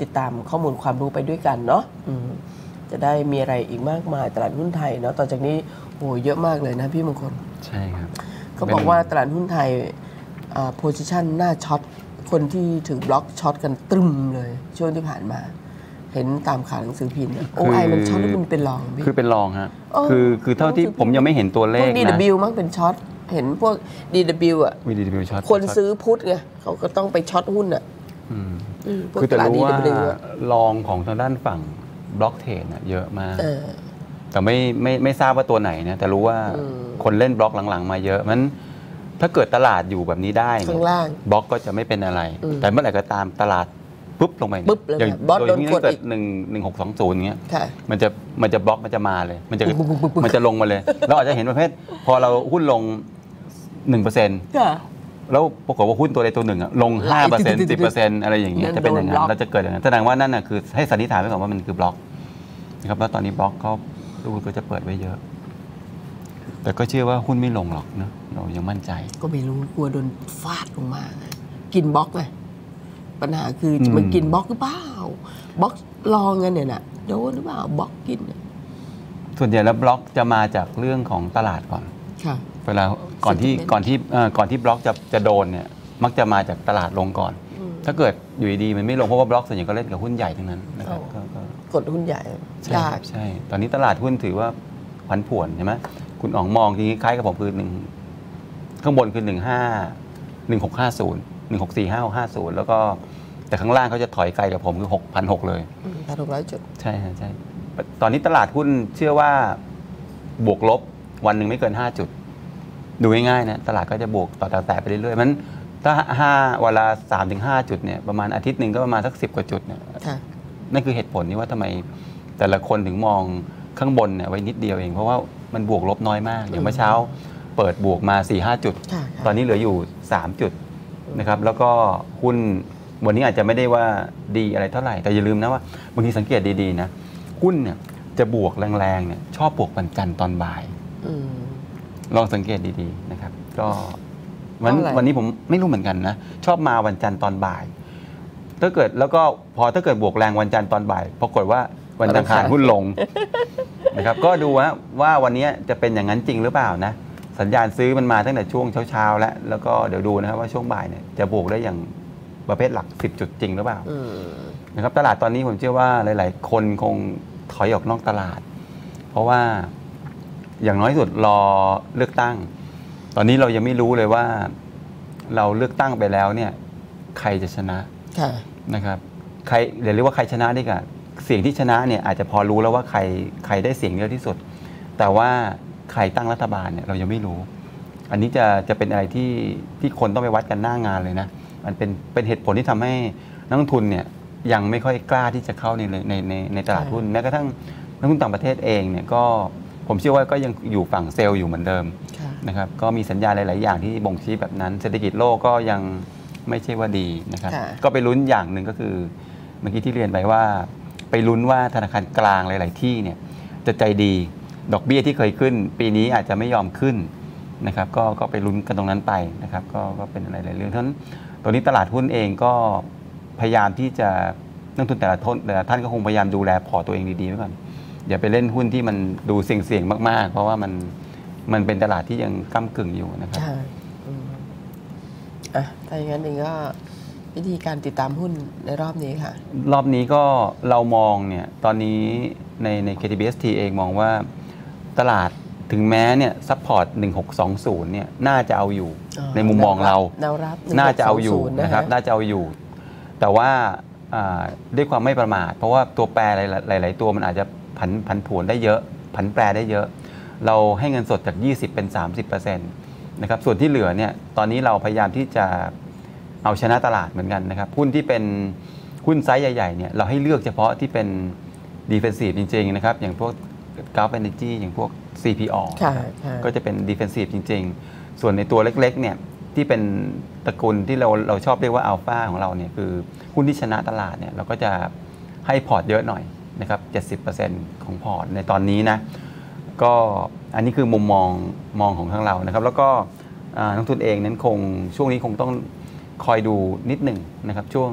D: ติดตามข้อมูลความรู้ไปด้วยกันเนาะจะได้มีอะไรอีกมากมายตลาดหุ้นไทยเนาะต่อจากนี้โอ้เยอะมากเลยนะพี่มงคล
E: ใช่ครับ
D: เขาบอกว่าตลาดหุ้นไทยโพซิชันหน้าช็อตคนที่ถือบล็อกช็อตกันตรึมเลยช่วงที่ผ่านมาเห็นตามข่าวหนังสือพิมพ์โอ้ไอมันช็อตแล้วมันเป็นรอง
E: คือเป็นรองฮะคือคือเท่าที่ผมยังไม่เห็นตัวเลขนะ
D: ดี ดับเบิลยู มั้งเป็นช็อตเห็นพวก ดี ดับเบิลยู อ่ะ
E: ดี ดับเบิลยู ช็อต
D: คนซื้อพุทธไงเขาก็ต้องไปช็อตหุ้นอ่ะ
E: คือแต่รู้ว่ารองของทางด้านฝั่งบล็อกเทรดเยอะมากแต่ไม่ไม่ไม่ทราบว่าตัวไหนนะแต่รู้ว่าคนเล่นบล็อกหลังๆมาเยอะมันถ้าเกิดตลาดอยู่แบบนี้ได้
D: ข้างล่าง
E: บล็อกก็จะไม่เป็นอะไรแต่เมื่อไหร่ก็ตามตลาดปุ๊บลงไป
D: อย่างโดยที่ถ้าเกิด
E: หนึ่งหนึ่งหกสองศูนย์เงี้ยมันจะมันจะบล็อกมันจะมาเลยมันจะมันจะลงมาเลยเราอาจจะเห็นประเภทพอเราหุ้นลงหนึ่งเปอร์เซ็นต์แล้วปรากฏว่าหุ้นตัวใดตัวหนึ่งลงห้าเปอร์เซ็นต์สิบเปอร์เซ็นต์อะไรอย่างเงี้ยจะเป็นอย่างนั้นเราจะเกิดอย่างนั้นแสดงว่านั่นน่ะคือให้สันนิษฐานไว้ก่อนว่ามันคือบล็อกนะครับแล้วตอนนี้บล็อกเขาดูก็จะเปิดไว้เยอะแต่ก็เชื่อว่าหุ้นไม่ลงหรอกนะเรายังมั่นใจ
D: ก็ไม่รู้กลัวโดนฟาดลงมากินบล็อกไงปัญหาคือมันกินบล็อกหรือเปล่าบล็อกลองกันเนี่ยนะโดนหรือเปล่าบล็อกกิน
E: ส่วนใหญ่แล้วบล็อกจะมาจากเรื่องของตลาดก่อนเวลาก่อนที่ก่อนที่ก่อนที่บล็อกจะจะโดนเนี่ยมักจะมาจากตลาดลงก่อนถ้าเกิดอยู่ดีๆมันไม่ลงเพราะว่าบล็อกส่วนใหญ่ก็เล่นกับหุ้นใหญ่ทั้งนั้นนะครับ
D: กดหุ้นใหญ่
E: ใช่ใช่ตอนนี้ตลาดหุ้นถือว่าผันผวนใช่ไหมคุณอ๋องมองทีนี้คล้ายกับผมคือหนึ่งข้างบนคือหนึ่งห้าหนึ่งหกห้าศูนย์หนึ่งหกสี่ห้าห้าศูนย์แล้วก็แต่ข้างล่างเขาจะถอยไกลกับผมคือหกพันหกเลย
D: พันหกร้อยจุด
E: ใช่ใช่ตอนนี้ตลาดหุ้นเชื่อว่าบวกลบวันหนึ่งไม่เกินห้าจุดดูง่ายๆนะตลาดก็จะบวกต่อแต่ไปเรื่อยๆมันถ้าห้าวันละสามถึงห้าจุดเนี่ยประมาณอาทิตย์หนึ่งก็ประมาณสักสิบกว่าจุดเนี่ยนั่นคือเหตุผลที่ว่าทำไมแต่ละคนถึงมองข้างบนเนี่ยไว้นิดเดียวเองเพราะว่ามันบวกลบน้อยมากอย่างเมื่อเช้าเปิดบวกมา สี่ห้า จุดตอนนี้เหลืออยู่สามจุดนะครับแล้วก็หุ้นวันนี้อาจจะไม่ได้ว่าดีอะไรเท่าไหร่แต่อย่าลืมนะว่าบางทีสังเกตดีๆนะหุ้นเนี่ยจะบวกแรงๆเนี่ยชอบบวกวันจันทร์ตอนบ่ายลองสังเกตดีๆนะครับก็วันวันนี้ผมไม่รู้เหมือนกันนะชอบมาวันจันทร์ตอนบ่ายถ้าเกิดแล้วก็พอถ้าเกิดบวกแรงวันจันทร์ตอนบ่ายปรากฏว่าวันอังคารหุ้นลงนะครับก็ดูว่าว่าวันนี้จะเป็นอย่างนั้นจริงหรือเปล่านะสัญญาณซื้อมันมาตั้งแต่ช่วงเช้าๆแล้วแล้วก็เดี๋ยวดูนะครับว่าช่วงบ่ายเนี่ยจะบวกได้อย่างประเภทหลักสิบจุดจริงหรือเปล่านะครับตลาดตอนนี้ผมเชื่อว่าหลายๆคนคงถอยออกนอกตลาดเพราะว่าอย่างน้อยสุดรอเลือกตั้งตอนนี้เรายังไม่รู้เลยว่าเราเลือกตั้งไปแล้วเนี่ยใครจะชนะนะครับใครเดี๋ยวเรียกว่าใครชนะดีกว่าเสียงที่ชนะเนี่ยอาจจะพอรู้แล้วว่าใครใครได้เสียงเยอะที่สุดแต่ว่าใครตั้งรัฐบาลเนี่ยเรายังไม่รู้อันนี้จะจะเป็นอะไรที่ที่คนต้องไปวัดกันหน้างานเลยนะมันเป็นเป็นเหตุผลที่ทำให้นักลงทุนเนี่ยยังไม่ค่อยกล้าที่จะเข้าในในในในตลาดหุ้นแม้กระทั่งนักลงทุนต่างประเทศเองเนี่ยก็ผมเชื่อว่าก็ยังอยู่ฝั่งเซลล์อยู่เหมือนเดิมนะครับก็มีสัญญาณหลายๆอย่างที่บ่งชี้แบบนั้นเศรษฐกิจโลกก็ยังไม่ใช่ว่าดีนะครับก็ไปลุ้นอย่างหนึ่งก็คือเมื่อกี้ที่เรียนไปว่าไปลุ้นว่าธนาคารกลางหลายๆที่เนี่ยจะใจดีดอกเบี้ยที่เคยขึ้นปีนี้อาจจะไม่ยอมขึ้นนะครับก็ก็ไปลุ้นกันตรงนั้นไปนะครับก็ก็เป็นอะไรหลายเรื่องทั้งตอนนี้ตลาดหุ้นเองก็พยายามที่จะนักทุนแต่ละท่านแต่ละท่านก็คงพยายามดูแลพอตัวเองดีๆไว้ก่อนอย่าไปเล่นหุ้นที่มันดูเสี่ยงๆมากๆเพราะว่ามันมันเป็นตลาดที่ยังก้ำกึ่งอยู่นะครับ
D: ใช่อ่ะถ้าอย่างนั้นเองก็วิธีการติดตามหุ้นในรอบนี้ค่ะ
E: รอบนี้ก็เรามองเนี่ยตอนนี้ในใน เค ที บี เอส ที เองมองว่าตลาดถึงแม้เนี่ยซัพพอร์ตหนึ่งหกสองศูนย์เนี่ยน่าจะเอาอยู่ในมุมมองเราน่าจะเอาอยู่นะครับน่าจะเอาอยู่แต่ว่าด้วยความไม่ประมาทเพราะว่าตัวแปรหลายๆตัวมันอาจจะผันผันผวนได้เยอะผันแปรได้เยอะเราให้เงินสดจากยี่สิบเป็น สามสิบเปอร์เซ็นต์ นะครับส่วนที่เหลือเนี่ยตอนนี้เราพยายามที่จะเอาชนะตลาดเหมือนกันนะครับหุ้นที่เป็นหุ้นไซส์ใหญ่ๆเนี่ยเราให้เลือกเฉพาะที่เป็นดีเฟนซีฟจริงๆนะครับอย่างพวกGulf Energy อย่างพวก ซี พี โอ ก็จะเป็นดีเฟนซีฟจริงๆส่วนในตัวเล็กๆเนี่ยที่เป็นตระกูลที่เราเราชอบเรียกว่าอัลฟาของเราเนี่ยคือหุ้นที่ชนะตลาดเนี่ยเราก็จะให้พอร์ตเยอะหน่อยนะครับ เจ็ดสิบเปอร์เซ็นต์ ของพอร์ตในตอนนี้นะก็อันนี้คือมุมมองมองของทางเรานะครับแล้วก็นักทุนเองนั้นคงช่วงนี้คงต้องคอยดูนิดหนึ่งนะครับช่วง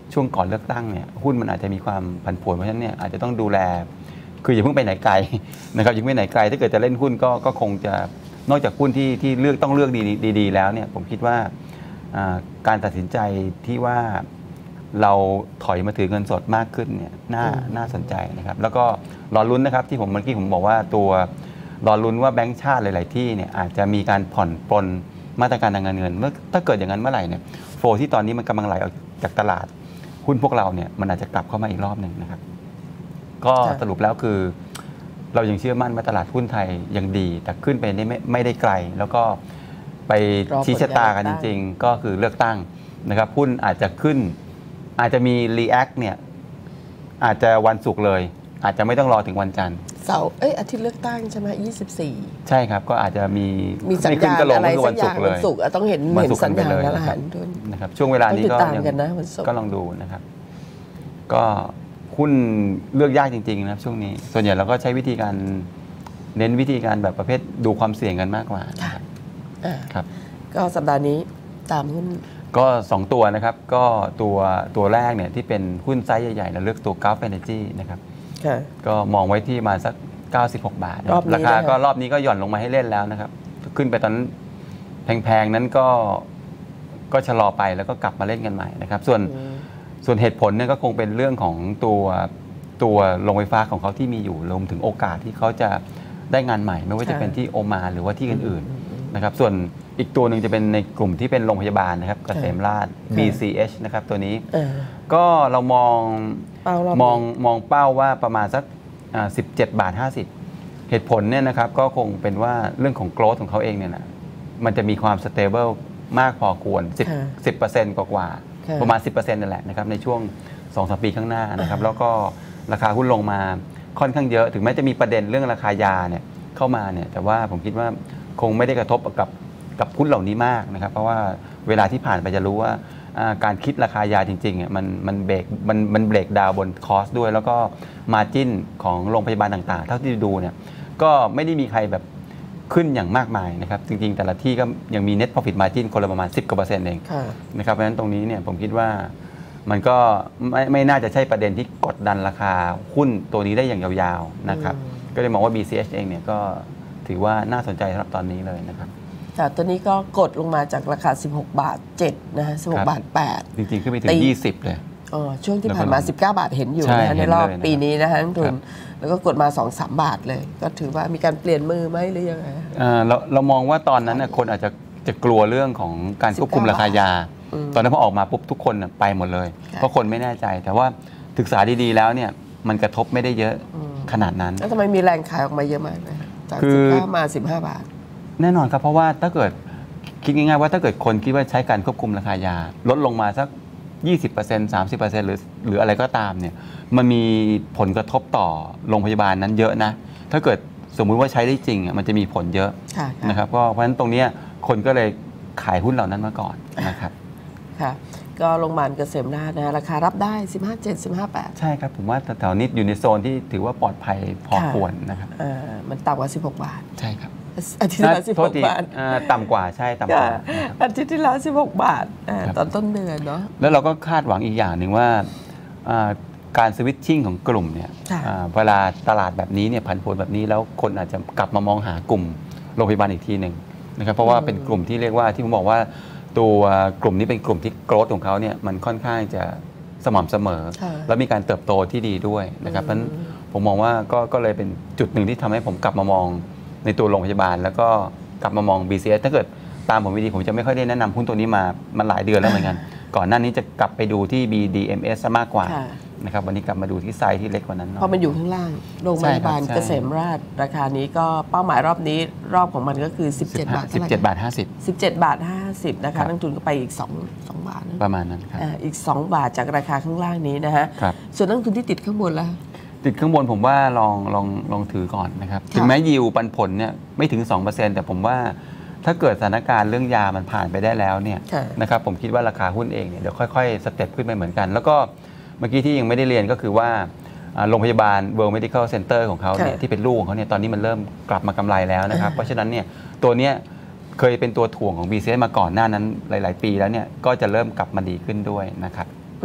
E: ช่วงก่อนเลือกตั้งเนี่ยหุ้นมันอาจจะมีความผันผวนเพราะฉะนั้นเนี่ยอาจจะต้องดูแลคืออย่าเพิ่งไปไหนไกลนะครับอย่าเพิ่งไปไหนไกลถ้าเกิดจะเล่นหุ้นก็ก็คงจะนอกจากหุ้นที่ที่เลือกต้องเลือกดีดีแล้วเนี่ยผมคิดว่าการตัดสินใจที่ว่าเราถอยมาถือเงินสดมากขึ้นเนี่ยน่าน่าสนใจนะครับแล้วก็รอลุ้นนะครับที่ผมเมื่อกี้ผมบอกว่าตัวรอลุ้นว่าแบงก์ชาติหลายๆที่เนี่ยอาจจะมีการผ่อนปลนมาตรการทางการเงินเมื่อถ้าเกิดอย่างนั้นเมื่อไหร่เนี่ยโฟลที่ตอนนี้มันกำลังไหลออกจากตลาดหุ้นพวกเราเนี่ยมันอาจจะกลับเข้ามาอีกรอบหนึ่งนะครับก็สรุปแล้วคือเรายังเชื่อมั่นว่าตลาดหุ้นไทยยังดีแต่ขึ้นไปไม่ไม่ได้ไกลแล้วก็ไปชี้ชะตากันจริงๆก็คือเลือกตั้งนะครับหุ้นอาจจะขึ้นอาจจะมีรีแอคเนี่ยอาจจะวันศุกร์เลยอาจจะไม่ต้องรอถึงวันจันทร์
D: เสาร์เอ้ยอาทิตย์เลือกตั้งใช่ไหมยี่สิบสี่
E: ใช่ครับก็อาจจะมี
D: มีสัญญาณอะไรสักอย่างวันศุกร์ต้องเห็นเห็นสัญญาณแล้ว
E: นะครับช่วงเวลานี้ก็ยังก็ลองดูนะครับก็หุ้นเลือกยากจริงๆนะครับช่วงนี้ส่วนใหญ่เราก็ใช้วิธีการเน้นวิธีการแบบประเภทดูความเสี่ยงกันมากกว่าครับ
D: ก็สัปดาห์นี้ตามหุ้น
E: ก็สองตัวนะครับก็ตัวตัวแรกเนี่ยที่เป็นหุ้นไซส์ใหญ่ๆเราเลือกตัว Gulf Energy นะครับก็มองไว้ที่มาสักเก้าสิบหกบาทราคาก็รอบนี้ก็หย่อนลงมาให้เล่นแล้วนะครับขึ้นไปตอนนั้นแพงๆนั้นก็ก็ชะลอไปแล้วก็กลับมาเล่นกันใหม่นะครับส่วนส่วนเหตุผลเนี่ยก็คงเป็นเรื่องของตัวตัวโรงไฟฟ้าของเขาที่มีอยู่รวมถึงโอกาสที่เขาจะได้งานใหม่ไม่ว่าจะเป็นที่โอมานหรือว่าที่อื่นๆนะครับส่วนอีกตัวหนึ่งจะเป็นในกลุ่มที่เป็นโรงพยาบาลนะครับเกษมราษฎร์ บี ซี เอช นะครับตัวนี้ก็เรามองมองมองเป้าว่าประมาณสักสิบเจ็ดบาทห้าสิบเหตุผลเนี่ยนะครับก็คงเป็นว่าเรื่องของโกรธของเขาเองเนี่ยนะมันจะมีความสเตเบิลมากพอควรสิบเปอร์เซ็นต์กว่าๆประมาณ สิบเปอร์เซ็นต์ นั่นแหละนะครับในช่วง สองถึงสาม ปีข้างหน้านะครับแล้วก็ราคาหุ้นลงมาค่อนข้างเยอะถึงแม้จะมีประเด็นเรื่องราคายาเนี่ยเข้ามาเนี่ยแต่ว่าผมคิดว่าคงไม่ได้กระทบกับกับหุ้นเหล่านี้มากนะครับเพราะว่าเวลาที่ผ่านไปจะรู้ว่าการคิดราคายาจริงๆมันมันเบรกมันมันเบรกดาวบนคอสด้วยแล้วก็มาร์จิ้นของโรงพยาบาลต่างๆเท่าที่ดูเนี่ยก็ไม่ได้มีใครแบบขึ้นอย่างมากมายนะครับจริงๆแต่ละที่ก็ยังมี net profit margin คนละประมาณสิบกว่าเปอร์เซ็นต์เองนะครับเพราะฉะนั้นตรงนี้เนี่ยผมคิดว่ามันก็ไม่ไม่น่าจะใช่ประเด็นที่กดดันราคาหุ้นตัวนี้ได้อย่างยาวๆนะครับก็เลยมองว่า บี ซี เอช เองเนี่ยก็ถือว่าน่าสนใจสำหรับตอนนี้เลยนะครับ
D: แต่ตัวนี้ก็กดลงมาจากราคาสิบหกบาทเจ็ดนะฮะสิบหกบาทแปด
E: จริงๆขึ้นไปถึงยี่สิบเลย
D: อ๋อช่วงที่ผ่านมาสิบเก้าบาทเห็นอยู่นะในรอบปีนี้นะฮะทุนแล้วก็กดมา สองถึงสาม บาทเลยก็ถือว่ามีการเปลี่ยนมือไหมหรือยังไง
E: เราเรามองว่าตอนนั้นคนอาจจะจะกลัวเรื่องของการควบคุมราคายาตอนนั้นพอออกมาปุ๊บทุกคนไปหมดเลยเพราะคนไม่แน่ใจแต่ว่าศึกษาดีๆแล้วเนี่ยมันกระทบไม่ได้เยอะขนาดนั้น
D: แล้วทำไมมีแรงขายออกมาเยอะมากเลยจากสิบเก้ามาสิบห้าบาท
E: แน่นอนครับเพราะว่าถ้าเกิดคิดง่ายๆว่าถ้าเกิดคนคิดว่าใช้การควบคุมราคายาลดลงมาสัก ยี่สิบเปอร์เซ็นต์ สามสิบเปอร์เซ็นต์ หรือหรืออะไรก็ตามเนี่ยมันมีผลกระทบต่อโรงพยาบาลนั้นเยอะนะถ้าเกิดสมมุติว่าใช้ได้จริงมันจะมีผลเยอะนะครับก็เพราะฉะนั้นตรงนี้คนก็เลยขายหุ้นเหล่านั้นมาก่อนนะครับ
D: ค่ะก็โรงพยาบาลเกษมราษฎร์นะราคารับได้สิบห้า เจ็ด สิบห้า แปด
E: ใช่ครับผมว่าแถวๆนี้อยู่ในโซนที่ถือว่าปลอดภัยพอควรนะครับ
D: มันต่ำกว่าสิบหกบาท
E: ใช่ครับ
D: อาทิตย์ละสิบหกบาท
E: ต่ำกว่าใช่ต่ำกว่า
D: อาทิตย์ที่แล้วสิบหกบาทตอนต้นเดือนเนาะ
E: แล้วเราก็คาดหวังอีกอย่างหนึ่งว่าการสวิตชิ่งของกลุ่มเนี่ยเวลาตลาดแบบนี้เนี่ยผันผวนแบบนี้แล้วคนอาจจะกลับมามองหากลุ่มโรงพยาบาลอีกทีหนึ่งนะครับเพราะว่าเป็นกลุ่มที่เรียกว่าที่ผมบอกว่าตัวกลุ่มนี้เป็นกลุ่มที่โกรธของเขาเนี่ยมันค่อนข้างจะสม่ำเสมอแล้วมีการเติบโตที่ดีด้วยนะครับเพราะฉะนั้นผมมองว่าก็ก็เลยเป็นจุดหนึ่งที่ทำให้ผมกลับมามองในตัวโรงพยาบาลแล้วก็กลับมามอง บี ซี เอส ถ้าเกิดตามผมวิธีผมจะไม่ค่อยได้แนะนำหุ้นตัวนี้มามันหลายเดือนแล้วเหมือนกันก่อนหน้านี้จะกลับไปดูที่ บี ดี เอ็ม เอส มากกว่านะครับวันนี้กลับมาดูที่ไซส์ที่เล็กกว่านั้น
D: เพราะมันอยู่ข้างล่างโรงพยาบาลเกษมราษฎร์ราคานี้ก็เป้าหมายรอบนี้รอบของมันก็คือสิบเจ็ดบาท
E: สิบเจ็ดบาทห้าสิบ
D: สิบเจ็ดบาทห้าสิบนะคะนักทุนก็ไปอีกสอง สองบาท
E: ประมาณนั้นครับ
D: อีกสองบาทจากราคาข้างล่างนี้นะฮะส่วนนักทุนที่ติดข้างบนแล้ว
E: ติดข้างบนผมว่าลองลองลองถือก่อนนะครับถึงแม้ยิวปันผลเนี่ยไม่ถึง สองเปอร์เซ็นต์ แต่ผมว่าถ้าเกิดสถานการณ์เรื่องยามันผ่านไปได้แล้วเนี่ยนะครับผมคิดว่าราคาหุ้นเองเนี่ยเดี๋ยวค่อยๆสเต็ปขึ้นไปเหมือนกันแล้วก็เมื่อกี้ที่ยังไม่ได้เรียนก็คือว่าโรงพยาบาล World Medical Center ของเขาเนี่ยที่เป็นลูกของเขาเนี่ยตอนนี้มันเริ่มกลับมากำไรแล้วนะครับเพราะฉะนั้นเนี่ยตัวเนี้ยเคยเป็นตัวถ่วงของ บี ซี เอส มาก่อนหน้านั้นหลายๆปีแล้วเนี่ยก็จะเริ่มกลับมาดีขึ้นด้วยนะครับ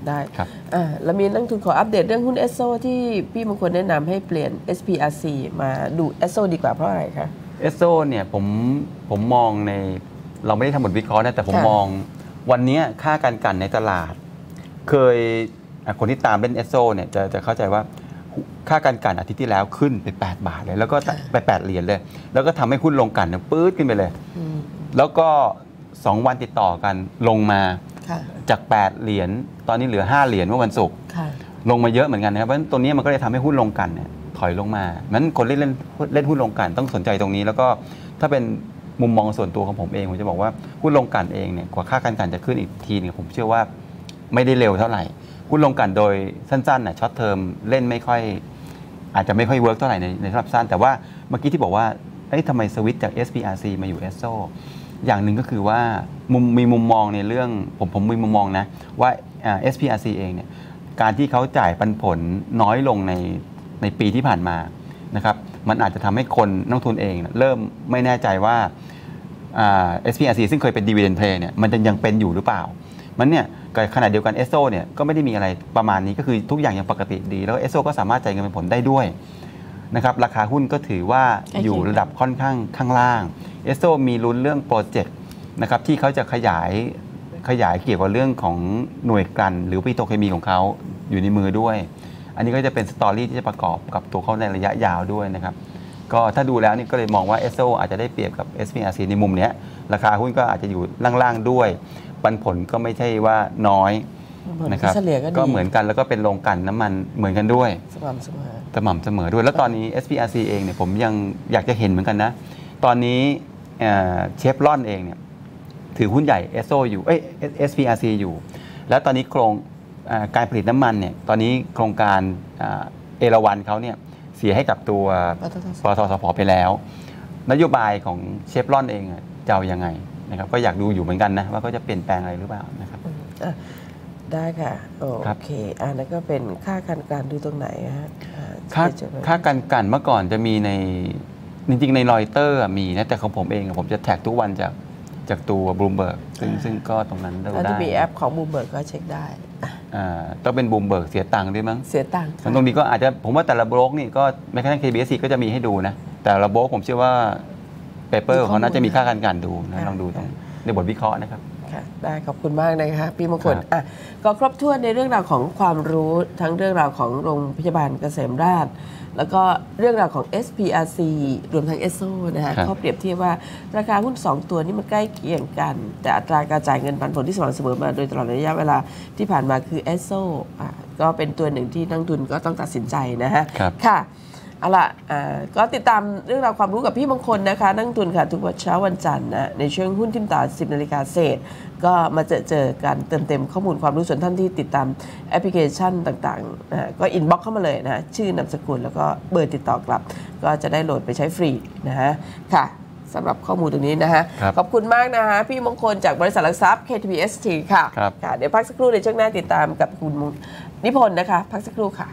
D: ได้อ่าแล้วมีนักทุนขออัปเดตเรื่องหุ้นเอสโซที่พี่มงคลแนะนำให้เปลี่ยน เอส พี อาร์ ซี มาดูเอสโซดีกว่าเพราะอะไรคะ
E: เอสโซเนี่ยผมผมมองในเราไม่ได้ทำบทวิเคราะห์นะแต่ผมมองวันนี้ค่าการกันในตลาดเคยคนที่ตามเล่นเอสโซเนี่ยจะจะเข้าใจว่าค่าการกันอาทิตย์ที่แล้วขึ้นไปแปดบาทเลยแล้วก็ไปแปดเหรียญเลยแล้วก็ทำให้หุ้นลงกันปื๊ดขึ้นไปเลยแล้วก็สองวันติดต่อกันลงมาจากแปดเหรียญตอนนี้เหลือห้าเหรียญเมื่อวันศุกร์ลงมาเยอะเหมือนกันนะครับเพราะฉะนั้นตัวนี้มันก็เลยทำให้หุ้นลงกันเนี่ยถอยลงมานั้นคนเล่นเล่นเล่นหุ้นลงกันต้องสนใจตรงนี้แล้วก็ถ้าเป็นมุมมองส่วนตัวของผมเองผมจะบอกว่าหุ้นลงกันเองเนี่ยกว่าค่าการกันจะขึ้นอีกทีนึงผมเชื่อว่าไม่ได้เร็วเท่าไหร่หุ้นลงกันโดยสั้นๆน่ะช็อตเทอมเล่นไม่ค่อยอาจจะไม่ค่อยเวิร์กเท่าไหร่ในในสำหรับสั้นแต่ว่าเมื่อกี้ที่บอกว่าเอ้ยทำไมสวิตช์จาก เอส พี อาร์ ซี มาอยู่ เอส โอ อย่างหนึ่งก็คือว่ามุมมีมุมมองในเรื่องผมผมมีมุมมองนะว่า เอส พี อาร์ ซี เองเนี่ยการที่เขาจ่ายปันผลน้อยลงในในปีที่ผ่านมานะครับมันอาจจะทำให้คนนักทุนเองเริ่มไม่แน่ใจว่า เอส พี อาร์ ซี ซึ่งเคยเป็น dividend play เนี่ยมันจะยังเป็นอยู่หรือเปล่ามันเนี่ยขณะเดียวกัน เอส โอ เนี่ยก็ไม่ได้มีอะไรประมาณนี้ก็คือทุกอย่างยังปกติดีแล้ว เอส โอ ก็สามารถจ่ายเงินเป็นผลได้ด้วยนะครับราคาหุ้นก็ถือว่าอยู่ระดับค่อนข้างข้างล่าง เอส โอ มีลุ้นเรื่องโปรเจกต์นะครับที่เขาจะขยายขยายเกี่ยวกับเรื่องของหน่วยกลั่นหรือปิโตรเคมีของเขาอยู่ในมือด้วยอันนี้ก็จะเป็นสตอรี่ที่จะประกอบกับตัวเขาในระยะยาวด้วยนะครับก็ถ้าดูแล้วนี่ก็เลยมองว่า เอส โอ อาจจะได้เปรียบกับ เอส พี อาร์ ซี ในมุมนี้ราคาหุ้นก็อาจจะอยู่ล่างๆด้วยปันผลก็ไม่ใช่ว่าน้อยนะครับก็เหมือนกันแล้วก็เป็นโรงกลั่นน้ำมันเหมือนกันด้วย
D: สม่ำเสมอ
E: สม่ำเสมอด้วยแล้วตอนนี้ เอส พี อาร์ ซี เองเนี่ยผมยังอยากจะเห็นเหมือนกันนะตอนนี้เชฟรอนเองเนี่ยถือหุ้นใหญ่ เอส โอ อยู่เอ้ย เอส พี อาร์ ซี อยู่แล้วตอนนี้โครงการผลิตน้ำมันเนี่ยตอนนี้โครงการเอราวัณเขาเนี่ยเสียให้กับตัวปตท.สผ.ไปแล้วนโยบายของเชฟรอนเองจะเอายังไงนะครับก็อยากดูอยู่เหมือนกันนะว่าเขาจะเปลี่ยนแปลงอะไรหรือเปล่านะครับ
D: ได้ค่ะโอเคอันนั้นก็เป็นค่าการกันดูตรงไหนฮะ
E: ค่าค่าการกันเมื่อก่อนจะมีในจริงๆในรอยเตอร์มีนะแต่ของผมเองผมจะแท็กทุกวันจากจากตัวบลูมเบิร์กซึ่งซึ่งก็ตรงนั้นเราได้
D: ถ้ามีแอปของบลูมเบิร์กก็เช็คได้
E: ต้องเป็นบลูมเบิร์กเสียตังค์ด้วยมั้ง
D: เสียตังค์
E: ตรงนี้ก็อาจจะผมว่าแต่ละบล็อกนี่ก็แม้กระทั่ง เค บี เอส ซี ก็จะมีให้ดูนะแต่ละบล็อกผมเชื่อว่าเปเปอร์ของเขาน่าจะมีค่าการกันดูนะลองดูตรงในบทวิเคราะห์นะครับ
D: ค่ะได้ขอบคุณมากนะคะพี่มงคลอ่ะก็ครบถ้วนในเรื่องราวของความรู้ทั้งเรื่องราวของโรงพยาบาลเกษมราษฎร์แล้วก็เรื่องราวของ เอส พี อาร์ ซี รวมทั้ง เอส โอ นะคะข้อเปรียบเทียบว่าราคาหุ้นสองตัวนี้มันใกล้เคียงกันแต่อัตราการจ่ายเงินปันผลที่สม่ำเสมอมาโดยตลอดระยะเวลาที่ผ่านมาคือ เอส โอ อ่ะก็เป็นตัวหนึ่งที่นักทุนก็ต้องตัดสินใจนะฮะค่ะเอาล่ะก็ติดตามเรื่องราวความรู้กับพี่มงคลนะคะนักทุนค่ะทุกวันเช้าวันจันทร์นะในช่วงหุ้นทิมตาสิบนาฬิกาเศษก็มาเจอเจอกันเติมเต็มข้อมูลความรู้ส่วนท่านที่ติดตามแอปพลิเคชันต่างๆนะก็อินบ็อกซ์เข้ามาเลยนะชื่อนามสกุลแล้วก็เบอร์ติดต่อกลับก็จะได้โหลดไปใช้ฟรีนะฮะค่ะสำหรับข้อมูลตรงนี้นะฮะขอบคุณมากนะฮะพี่มงคลจากบริษัทหลักทรัพย์ เค ที บี เอส ที ค่ะค่ะเดี๋ยวพักสักครู่ในช่วงหน้าติดตามกับคุณนิพนธ์นะคะพักสักครู่ค่ะ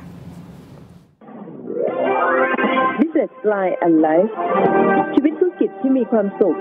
A: Business Line and Life ชีวิตธุรกิจที่มีความสุข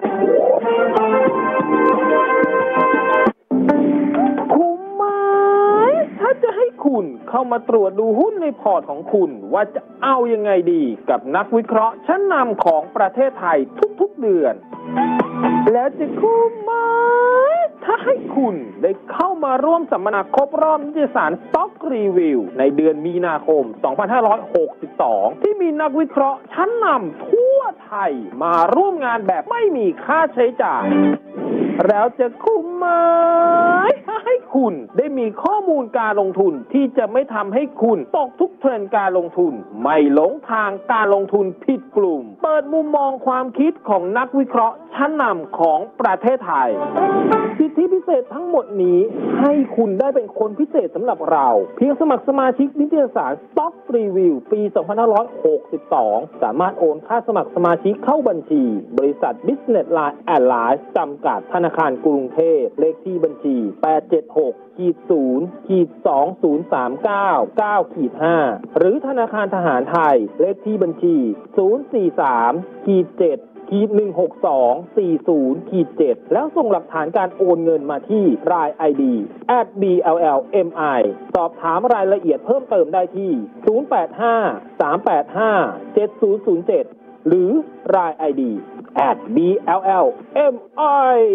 I: คุ้มไหมถ้าจะให้คุณเข้ามาตรวจดูหุ้นในพอร์ตของคุณว่าจะเอายังไงดีกับนักวิเคราะห์ชั้นนำของประเทศไทยทุกๆเดือนแล้วจะคุ้มไหมถ้าให้คุณได้เข้ามาร่วมสัมมนาครบรอบนิตยสาร Stock Review ในเดือนมีนาคม สองพันห้าร้อยหกสิบสอง ที่มีนักวิเคราะห์ชั้นนำทั่วไทยมาร่วมงานแบบไม่มีค่าใช้จ่ายแล้วจะคุ้มไหมถ้าให้คุณได้มีข้อมูลการลงทุนที่จะไม่ทำให้คุณตกทุกเทรนด์การลงทุนไม่หลงทางการลงทุนผิดกลุ่มเปิดมุมมองความคิดของนักวิเคราะห์ชั้นนำของประเทศไทยสิทธิพิเศษทั้งหมดนี้ให้คุณได้เป็นคนพิเศษสำหรับเราเพียงสมัครสมาชิกนิตยสาร Stock Review ปี สองพันห้าร้อยหกสิบสอง สามารถโอนค่าสมัครสมาชิกเข้าบัญชีบริษัท Business Line and Life จำกัดธนาคารกรุงเทพเลขที่บัญชี แปด เจ็ด หก ศูนย์ สอง ศูนย์ สาม เก้า เก้า ห้า หรือธนาคารทหารไทยเลขที่บัญชี ศูนย์ สี่ สาม เจ็ดขีดหนึ่งหกสองสี่ศูนย์ขีดเจ็ดแล้วส่งหลักฐานการโอนเงินมาที่ ไลน์ ไอ ดี แอท บี แอล แอล เอ็ม ไอ สอบถามรายละเอียดเพิ่มเติมได้ที่ ศูนย์ แปด ห้า สาม แปด ห้า เจ็ด ศูนย์ ศูนย์ เจ็ด หรือ ไลน์ ไอ ดี แอท บี แอล แอล เอ็ม ไอ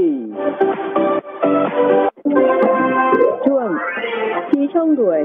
A: ช่วงชี้ช่องรวย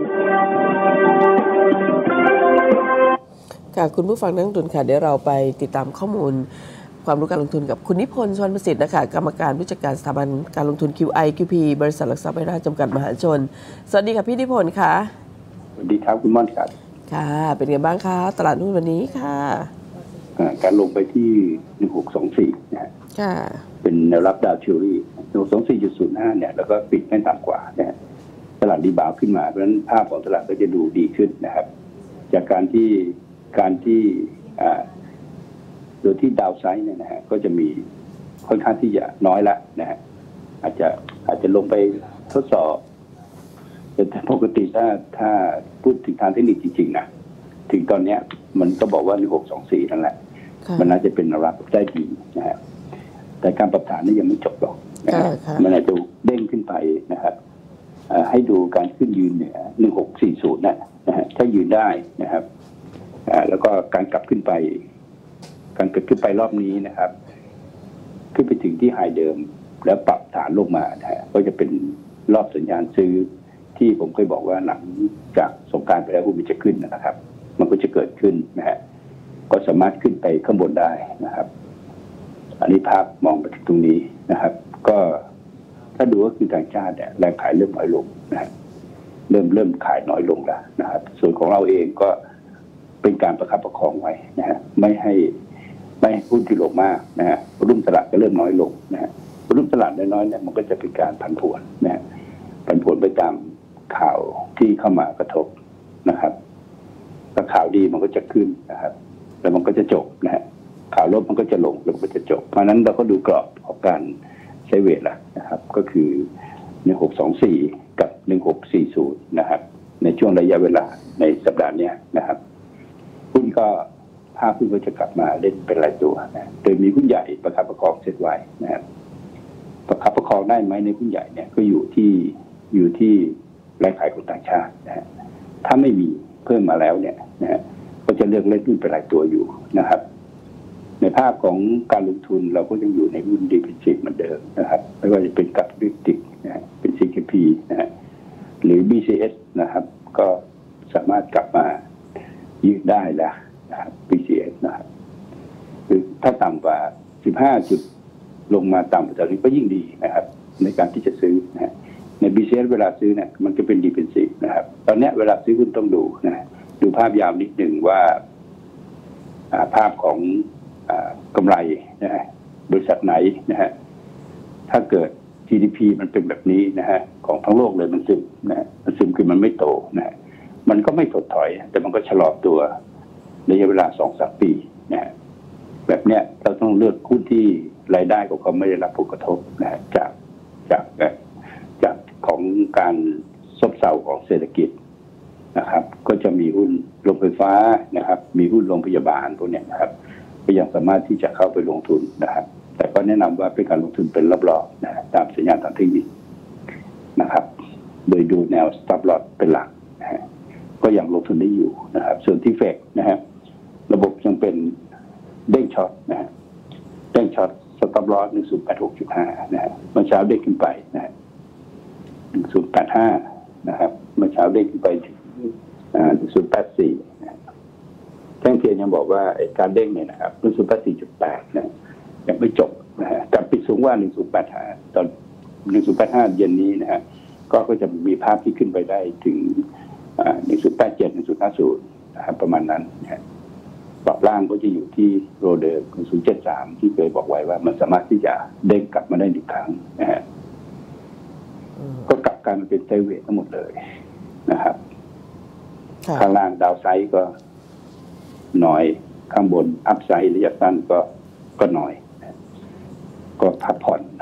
D: ค่ะคุณผู้ฟังนักลงทุนค่ะเดี๋ยวเราไปติดตามข้อมูลความรู้การลงทุนกับคุณนิพนธ์ ชวนประสิทธิ์นะคะกรรมการผู้จัดการสถาบันการลงทุน คิว ไอ คิว พี บริษัทหลักทรัพย์ไอราชจำกัดมหาชนสวัสดีค่ะพี่นิพนธ์ค่ะ
J: สวัสดีครับคุณม่อนครับ
D: ค่ะเป็นไงบ้างคะตลาดหุ้นวันนี้ค่ะ
J: การลงไปที่หนึ่งหกสองสี่นะฮะ
D: ค่ะ
J: เป็นแนวรับดาวเชอรี่หนึ่งหกสองสี่จุดศูนย์ห้าเนี่ยแล้วก็ปิดไม่ต่ำกว่านะฮะตลาดรีบาวขึ้นมาเพราะฉะนั้นภาพของตลาดก็จะดูดีขึ้นนะครับจากการที่การที่โดยที่ดาวไซด์เนี่ยนะฮะก็จะมีค่อนข้างที่จะน้อยละนะฮะอาจจะอาจจะลงไปทดสอบแต่ปกติถ้าถ้าพูดถึงทางเทคนิคจริงๆนะถึงตอนเนี้ยมันก็บอกว่าหนึ่งหกสองสี่นั่นแหละมันน่าจะเป็นแนวรับได้ดีนะฮะแต่การปรับฐานนี่ยังไม่จบหรอกนะฮะมันอาจจะเด้งขึ้นไปนะครับให้ดูการขึ้นยืนเนี่ยหนึ่งหกสี่ศูนย์นะนะฮะถ้ายืนได้นะครับแล้วก็การกลับขึ้นไปการเกิดขึ้นไปรอบนี้นะครับขึ้นไปถึงที่ไฮเดิมแล้วปรับฐานลงมานะฮะก็จะเป็นรอบสัญญาณซื้อที่ผมเคยบอกว่าหลังจากสงกรานต์ไปแล้วหุ้นมันจะขึ้นนะครับมันก็จะเกิดขึ้นนะฮะก็สามารถขึ้นไปข้างบนได้นะครับอันนี้ภาพมองไปถึงตรงนี้นะครับก็ถ้าดูก็คือต่างชาติเนี่ยแรงขายเริ่มน้อยลงนะฮะเริ่มเริ่มขายน้อยลงแล้วนะครับส่วนของเราเองก็เป็นการประคับประคองไว้นะฮะไม่ให้ไม่ให้หุ้นที่ลงมากนะฮะรุ่มตลาดก็เริ่มน้อยลงนะฮะรุ่มตลาดน้อยๆเนี่ยมันก็จะเป็นการผันผวนนะฮะผันผวนไปตามข่าวที่เข้ามากระทบนะครับถ้าข่าวดีมันก็จะขึ้นนะครับแล้วมันก็จะจบนะฮะข่าวลบมันก็จะลงแล้วมันก็จะจบเพราะนั้นเราก็ดูกรอบของการใช้เวทละนะครับก็คือหนึ่งหกสองสี่กับหนึ่งหกสี่ศูนย์นะครับในช่วงระยะเวลาในสัปดาห์นี้นะครับหุ้นก็ภาพหุ้นก็จะกลับมาเล่นเป็นรายตัวนะโดยมีหุ้นใหญ่ประคับประคองเซ็ตไว้นะครับประคับประคองได้ไหมในหุ้นใหญ่เนี่ยก็อยู่ที่อยู่ที่แรงขายของต่างชาตินะฮะถ้าไม่มีเพิ่มมาแล้วเนี่ยนะฮะก็จะเลือกเล่นหุ้นเป็นรายตัวอยู่นะครับในภาพของการลงทุนเราก็ยังอยู่ในหุ้นดีฟิซิตเหมือนเดิมนะครับไม่ว่าจะเป็นกัปริติกนะฮะเป็น ซี เค พี นะฮะหรือ บี ซี เอส นะครับก็สามารถกลับมายืดได้แล้วนะครับ บี ซี เอส นะครับคือถ้าต่ำกว่าสิบห้าจุดลงมาต่ำกว่าจากนี้ก็ยิ่งดีนะครับในการที่จะซื้อนะฮะใน บี ซี เอส เวลาซื้อเนี่ยมันจะเป็นดีฟิซิตนะครับตอนนี้เวลาซื้อหุ้นต้องดูนะฮะดูภาพยาวนิดหนึ่งว่าภาพของกำไรนะฮะบริษัทไหนนะฮะถ้าเกิด จี ดี พี มันเป็นแบบนี้นะฮะของทั้งโลกเลยมันซึมนะฮะมันซึมคือมันไม่โตนะฮะมันก็ไม่ถดถอยแต่มันก็ชะลอตัวระยะเวลา สองถึงสาม ปีนะฮะแบบเนี้ยเราต้องเลือกหุ้นที่รายได้ของเขาไม่ได้รับผลกระทบนะฮะจากจากจากของการซบเซาของเศรษฐกิจนะครับก็จะมีหุ้นโรงไฟฟ้านะครับมีหุ้นโรงพยาบาลพวกเนี้ยนะครับก็ยังสามารถที่จะเข้าไปลงทุนนะครับแต่ก็แนะนำว่าเป็นการลงทุนเป็นรอบๆนะตามสัญญาณทางเทคนิคนะครับโดยดูแนว stop loss เป็นหลักนะฮะก็ยังลงทุนได้อยู่นะครับส่วนที่เฟกนะฮะระบบยังเป็นเด้งช็อตนะฮะเด้งช็อต stop loss หนึ่งศูนย์แปดหกจุดห้านะฮะเมื่อเช้าเด้งขึ้นไปนะฮะหนึ่งศูนย์แปดห้านะครับเมื่อเช้าเด้งขึ้นไปถึงหนึ่งศูนย์แปดสี่แท่งเทียนยังบอกว่าการเด้งเนี่ยนะครับหนึ่งศูนย์แปดสี่จุดแปดนะยังไม่จบนะฮะแต่ปิดสูงว่าหนึ่งศูนย์แปดห้าตอนหนึ่งศูนย์แปดห้าเย็นนี้นะฮะก็ก็จะมีภาพที่ขึ้นไปได้ถึงหนึ่งศูนย์แปดเจ็ด หนึ่งศูนย์ห้าศูนย์นะครับประมาณนั้นนะฮะปรับล่างก็จะอยู่ที่โรเดอร์หนึ่งศูนย์เจ็ดสามที่เคยบอกไว้ว่ามันสามารถที่จะเด้งกลับมาได้หนึ่งครั้งนะฮะก็กลับกลายมาเป็นไซด์เวย์ทั้งหมดเลยนะครับข้างล่างดาวไซด์ก็น้อยข้างบนอัพไซด์ระยะสั้นก็ก็น้อยก็พักผ่อน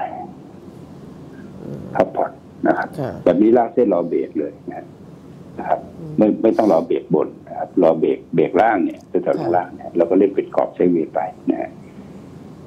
J: พักผ่อนนะครับแบบนี้ลากเส้นรอเบรกเลยนะครับไม่ไม่ต้องรอเบรกบนนะครับรอเบรกเบรกล่างเนี่ยแถวๆล่างเนี่ยเราก็เล่นเป็นกรอบไซด์เวย์ไปนะฮะ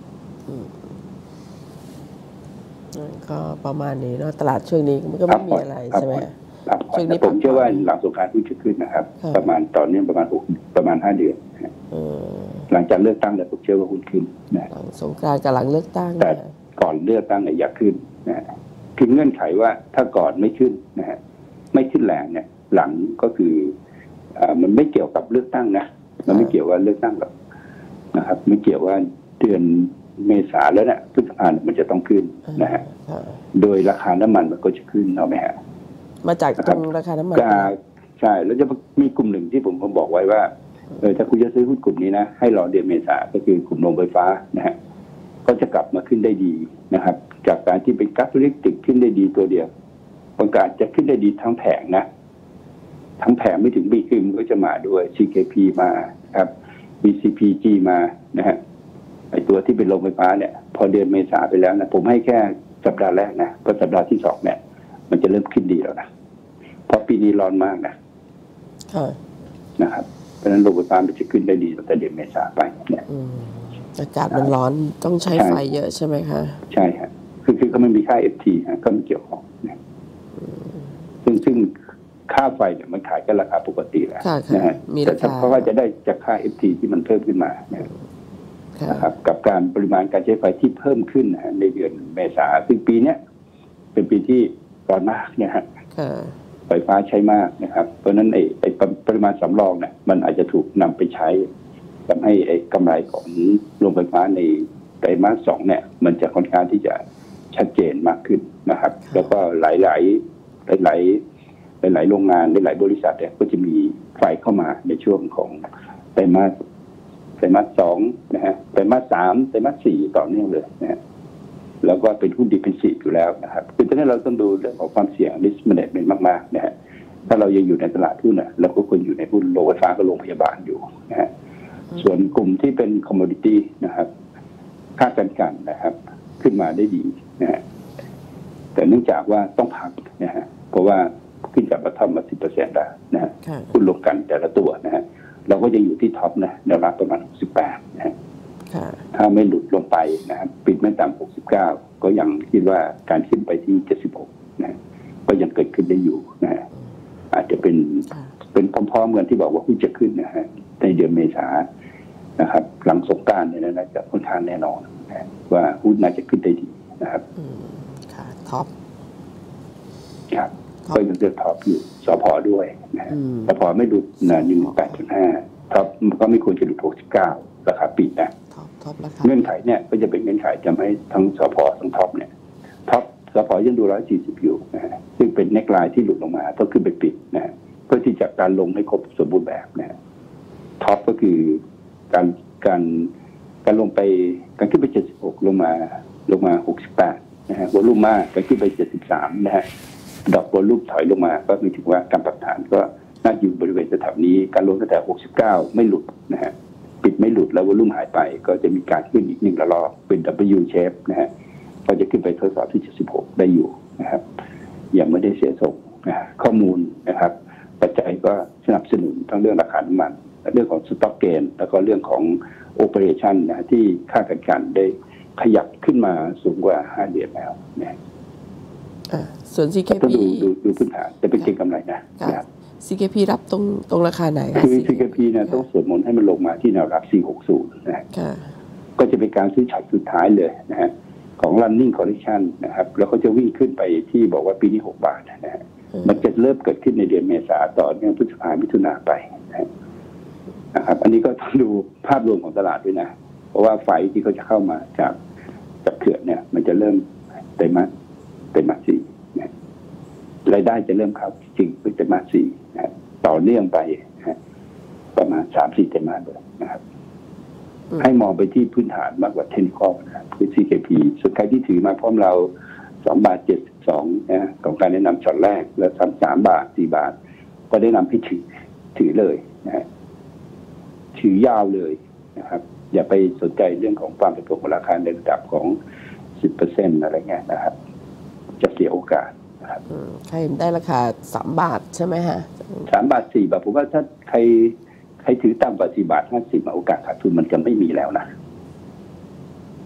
D: ก็ประมาณนี้เนาะตลาดช่วงนี้มันก็ไม่มีอะไรใช่ไหม
J: ช่วงนี้ผมเชื่อว่าหลังสงกรานต์หุ้นจะขึ้นนะครับประมาณตอนนี้ประมาณหกประมาณห้าเดือนหลังจากเลือกตั้งแล้วผมเชื่อว่าหุ้นขึ้นนะ
D: หลังสงกรานต์กับหลังเลือกตั้ง
J: แต่ก่อนเลือกตั้งเนี่ยอยากขึ้นนะคือเงื่อนไขว่าถ้าก่อนไม่ขึ้นนะฮะไม่ขึ้นแรงเนี่ยหลังก็คืออ่ามันไม่เกี่ยวกับเลือกตั้งนะมันไม่เกี่ยวว่าเลือกตั้งหรอกนะครับไม่เกี่ยวว่าเดือนเมษาแล้วเนี่ยพฤษภาคมมันจะต้องขึ้นนะฮะโดยราคาน้ำมันมันก็จะขึ้นเอาไหมฮะ
D: มาจากตรงราคาน้ำมัน
J: ใช่แล้วจะมีกลุ่มหนึ่งที่ผมผมบอกไว้ว่าเออถ้าคุณจะซื้อหุ้นกลุ่มนี้นะให้รอเดือนเมษาก็คือกลุ่มโรงไฟฟ้านะฮะก็จะกลับมาขึ้นได้ดีนะครับจากการที่เป็นก๊าซลิติกขึ้นได้ดีตัวเดียวประกาศจะขึ้นได้ดีทั้งแผงนะทั้งแผงไม่ถึงบีคิมก็จะมาด้วย ซี เค พี มาครับ บี ซี พี จี มานะฮะไอตัวที่เป็นโรงไฟฟ้าเนี่ยพอเดือนเมษาไปแล้วนะผมให้แค่สัปดาห์แรกนะเพราะสัปดาห์ที่สองเนี่ยมันจะเริ่มขึ้นดีแล้วนะเพราะปีนี้ร้อนมากนะนะครับเพราะฉะนั้นโรงไฟฟ้ามันจะขึ้นได้ดีตั้งแต่เดือนเมษาไปเนี่ย
D: อากาศมันร้อนต้องใช้ไฟเยอะใช่ไหมคะ
J: ใช่ครับคือคือก็ไม่มีค่า เอฟ ที ฮะก็ไม่เกี่ยวข้องนะซึ่งซึ่งค่าไฟเนี่ยมันขายกันราคาปกติแล้วนะฮะแต่เพราะว่าจะได้จากค่า เอฟ ที ที่มันเพิ่มขึ้นมานะครับกับการปริมาณการใช้ไฟที่เพิ่มขึ้นนะฮะในเดือนเมษาซึ่งปีเนี้ยเป็นปีที่ร้อนมากเนี่ยฮะไฟฟ้าใช้มากนะครับเพราะนั้นไอ้ไอ้ปริมาณสำรองเนี่ยมันอาจจะถูกนำไปใช้ทำให้ไอ้กำไรของโรงไฟฟ้าในไตรมาสสองเนี่ยมันจะค่อนข้างที่จะชัดเจนมากขึ้นนะครับแล้วก็หลายหลายหลายหลายหลายโรงงานหลายบริษัทเนี่ยก็จะมีไฟเข้ามาในช่วงของไตรมาสไตรมาสสองนะฮะไตรมาสสามไตรมาสสี่ต่อเนื่องเลยนะฮะแล้วก็เป็นหุ้นดิเฟนซีฟอยู่แล้วนะครับคือตอนนี้เราต้องดูเรื่องของความเสี่ยง risk management มากๆนะฮะถ้าเรายังอยู่ในตลาดหุ้นน่ะเราก็ควรอยู่ในหุ้นโรงไฟฟ้ากับโรงพยาบาลอยู่นะฮะส่วนกลุ่มที่เป็น commodity นะครับค่าการกันนะครับขึ้นมาได้ดีนะฮะแต่เนื่องจากว่าต้องพักนะฮะเพราะว่าขึ้นจากมาทำมา สิบเปอร์เซ็นต์ แล้วนะฮะหุ้นลงกันแต่ละตัวนะฮะเราก็ยังอยู่ที่ท็อปนะแนวรับประมาณหกสิบแปดนะฮะถ้าไม่หลุดลงไปนะครับปิดไม่ต่ำหกสิบเก้าก็ยังคิดว่าการขึ้นไปที่เจ็ดสิบหกนะก็ยังเกิดขึ้นได้อยู่นะฮะอาจจะเป็นเป็นพร้อมๆกันที่บอกว่าหุ้นจะขึ้นนะฮะในเดือนเมษานะครับหลังสงกรานต์เนี่ยนะจะค่อนข้างแน่นอนนะว่าหุ้นน่าจะขึ้นได้ดีนะครับ
D: ค่ะท็อป
J: ครับก็ยังเลือกท็อปอยู่สพด้วยนะสพไม่หลุดนะหนึ่งแปดจุดห้าท็อปก็ไม่ควรจะหลุดหกสิบเก้าราคาปิดนะเงื่อนไขเนี่ยก็จะเป็นเงื่อนไขจะให้ทั้งสพทั้งท็อปเนี่ยท็อปสพยังดูร้อยสี่สิบอยู่นะฮะซึ่งเป็นเน็กไลน์ที่หลุดลงมาต้องขึ้นไปปิดนะเพื่อที่จะการลงให้ครบสมบูรณ์แบบนะท็อปก็คือการการการลงไปการขึ้นไปเจ็ดสิบหกลงมาลงมาหกสิบแปดนะฮะวอลุ่มมากการขึ้นไปเจ็ดสิบสามนะฮะดอกวอลุ่มถอยลงมาก็มีถึงว่าการปรับฐานก็น่าอยู่บริเวณแถวนี้การลงตั้งแต่หกสิบเก้าไม่หลุดนะฮะปิดไม่หลุดแล้ววอลุ่มหายไปก็จะมีการขึ้นอีกหนึ่งระลอกเป็น ดับเบิลยู shape นะฮะก็จะขึ้นไปทดสอบที่เจ็ดสิบหกได้อยู่นะครับยังไม่ได้เสียส่งนะข้อมูลนะครับปัจจัยก็สนับสนุนทั้งเรื่องราคาน้ำมันเรื่องของสต็อกเกนแล้วก็เรื่องของโอเปอเรชั่นนะที่ค่าการกันได้ขยับขึ้นมาสูงกว่าห้าเดือนแล้วนะ
D: ส่วน ซี เค พี
J: ดูดูดูพื้นฐานจะเป็นเก็งกำไรนะ
D: ซี เค พี รับตรงตรงราคาไหน
J: คือ ซี เค พี เนี่ยต้องสวดมนต์ให้มันลงมาที่แนวรับสี่หกศูนย์นะก็จะเป็นการซื้อฉากสุดท้ายเลยนะฮะของ running correction นะครับแล้วก็จะวิ่งขึ้นไปที่บอกว่าปีนี้หกบาทนะฮะมันจะเริ่มเกิดขึ้นในเดือนเมษาต่อเนื่องพฤษภาคมมิถุนาไปนะครับอันนี้ก็ต้องดูภาพรวมของตลาดด้วยนะเพราะว่าไฟที่เขาจะเข้ามาจากจากเขื่อนเนี่ยมันจะเริ่มไตรมาสไตรมาสสี่นะรายได้จะเริ่มเข้าจริงเป็นไตรมาสสี่นะต่อเนื่องไปนะประมาณสามสี่ไตรมาสเลยนะครับให้มองไปที่พื้นฐานมากกว่าเทคนิคอลนะครับคือ ซี เค พี สุดท้ายที่ถือมาพร้อมเราสองบาทเจ็ดสิบสองนะของการแนะนำช็อตแรกแล้วทำสามบาทสี่บาทก็ได้นำให้ถือถือเลยนะฮะถือยาวเลยนะครับอย่าไปสนใจเรื่องของความผันผวนของราคาในระดับของ สิบเปอร์เซ็นต์ อะไรเงี้ยนะครับจะเสียโอกาสนะครับ
D: ใครได้ราคาสามบาทใช่ไหมฮะ
J: สามบาทสี่บาทผมว่าถ้าใครใครถือต่ำกว่าสี่บาทห้าสิบโอกาสขาดทุนมันจะไม่มีแล้วนะ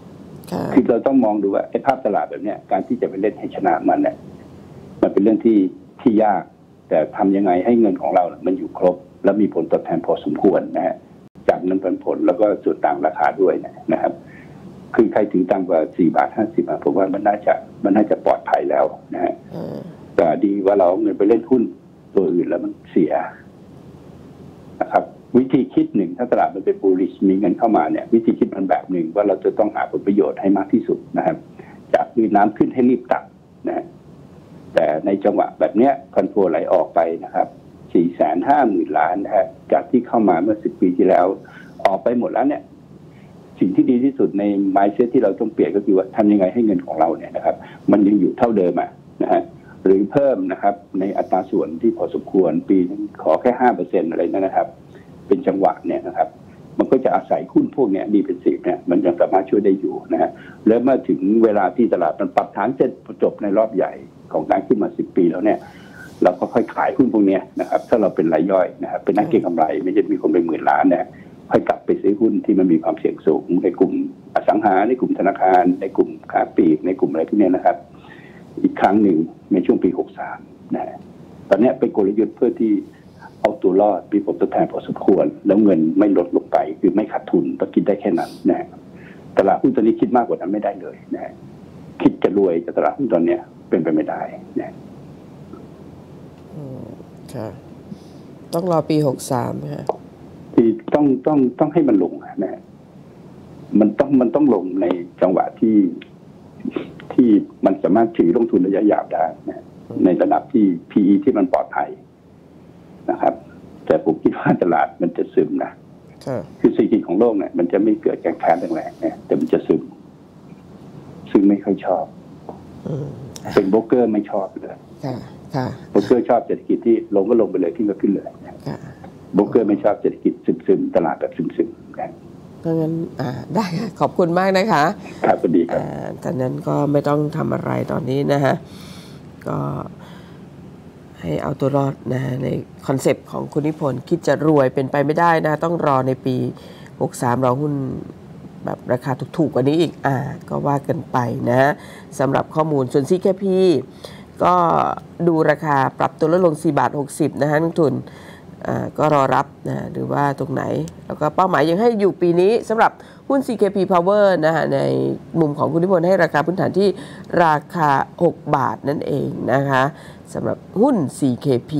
J: คือเราต้องมองดูว่าไอ้ภาพตลาดแบบเนี้ยการที่จะไปเล่นให้ชนะมันเนี่ยมันเป็นเรื่องที่ที่ยากแต่ทำยังไงให้เงินของเรามันอยู่ครบและมีผลตอบแทนพอสมควรนะฮะจากเงินปันผลแล้วก็ส่วนต่างราคาด้วยนะครับคือใครถึงต่ำกว่าสี่บาทห้าสิบผมว่ามันน่าจะมันน่าจะปลอดภัยแล้วนะฮะแต่ดีว่าเราเอาเงินไปเล่นหุ้นตัวอื่นแล้วมันเสียนะครับวิธีคิดหนึ่งถ้าตลาดมันเป็นบูลลิชมีเงินเข้ามาเนี่ยวิธีคิดมันแบบหนึ่งว่าเราจะต้องหาผลประโยชน์ให้มากที่สุดนะครับจากมีน้ำขึ้นให้รีบตักนะแต่ในจังหวะแบบเนี้ยคอนโทรลไหลออกไปนะครับสี่แสนห้าหมื่นล้านนะฮะจากที่เข้ามาเมื่อสิบปีที่แล้วออกไปหมดแล้วเนี่ยสิ่งที่ดีที่สุดใน mindset ที่เราต้องเปลี่ยนก็คือว่าทำยังไงให้เงินของเราเนี่ยนะครับมันยังอยู่เท่าเดิมอ่ะนะฮะหรือเพิ่มนะครับในอัตราส่วนที่พอสมควรปีนึงขอแค่ห้าเปอร์เซ็นต์อะไรนั่นนะครับเป็นจังหวะเนี่ยนะครับมันก็จะอาศัยหุ้นพวกนี้ดีเป็นสิบเนี่ยมันยังสามารถช่วยได้อยู่นะฮะแล้วเมื่อถึงเวลาที่ตลาดมันปรับฐานเสร็จจบในรอบใหญ่ของการขึ้นมาสิบปีแล้วเนี่ยเราก็ค่อยขายหุ้นพวกนี้นะครับถ้าเราเป็นรายย่อยนะครับเป็นนักเก็งกำไรไม่ใช่มีคนเป็นหมื่นล้านเนี่ยค่อยกลับไปซื้อหุ้นที่มันมีความเสี่ยงสูงในกลุ่มอสังหาในกลุ่มธนาคารในกลุ่มค้าปลีกในกลุ่มอะไรพวกนี้นะครับอีกครั้งหนึ่งในช่วงปีหกสิบสามนะตอนนี้เป็นกลยุทธ์เพื่อที่เอาตัวรอดมีผลตอบแทนพอสมควรแล้วเงินไม่ลดลงไปคือไม่ขาดทุนต้องคิดได้แค่นั้นนะตลาดหุ้นตอนนี้คิดมากกว่านั้นไม่ได้เลยนะคิดจะรวยจากตลาดหุ้นตอนนี้เป็นไปไม่ได้นะ
D: อืมค่ะต้องรอปีหกสิบสามค่ะ
J: ที่ต้องต้องต้องให้มันลงนะมันต้องมันต้องลงในจังหวะที่ที่มันสามารถถือลงทุนระยะยาวได้นะในระดับที่ พี อี ที่มันปลอดภัยนะครับแต่ผมคิดว่าตลาดมันจะซึมนะคือเศรษฐกิจของโลกเนี่ยมันจะไม่เกิดการแข่งแรงๆนะแต่มันจะซึมซึ่งไม่ค่อยชอบเป็นโบรกเกอร์ไม่ชอบเลยโบรกเกอร์ชอบเศรษฐกิจที่ลงก็ลงไปเลยขึ้นก็ขึ้นเลยโบรกเกอร์ไม่ชอบเศรษฐกิจซึมๆตลาดแบบซึมๆนะ
D: เพราะงั้นได้ขอบคุณมากนะคะ
J: ครับสวัสดีครับ
D: ตอนนั้นก็ไม่ต้องทำอะไรตอนนี้นะฮะก็ให้เอาตัวรอดนะในคอนเซปต์ของคุณนิพนธ์คิดจะรวยเป็นไปไม่ได้นะต้องรอในปีหกสิบสามรอหุ้นแบบราคาถูกๆกว่านี้อีกอ่าก็ว่ากันไปนะสำหรับข้อมูลส่วน ซี เค พี ก็ดูราคาปรับตัวลดลงสี่บาทหกสิบนะฮะนักทุนอ่าก็รอรับนะหรือว่าตรงไหนแล้วก็เป้าหมายยังให้อยู่ปีนี้สำหรับหุ้น ซี เค พี Power นะฮะในมุมของคุณนิพนธ์ให้ราคาพื้นฐานที่ราคาหกบาทนั่นเองนะคะสำหรับหุ้น ซี เค พี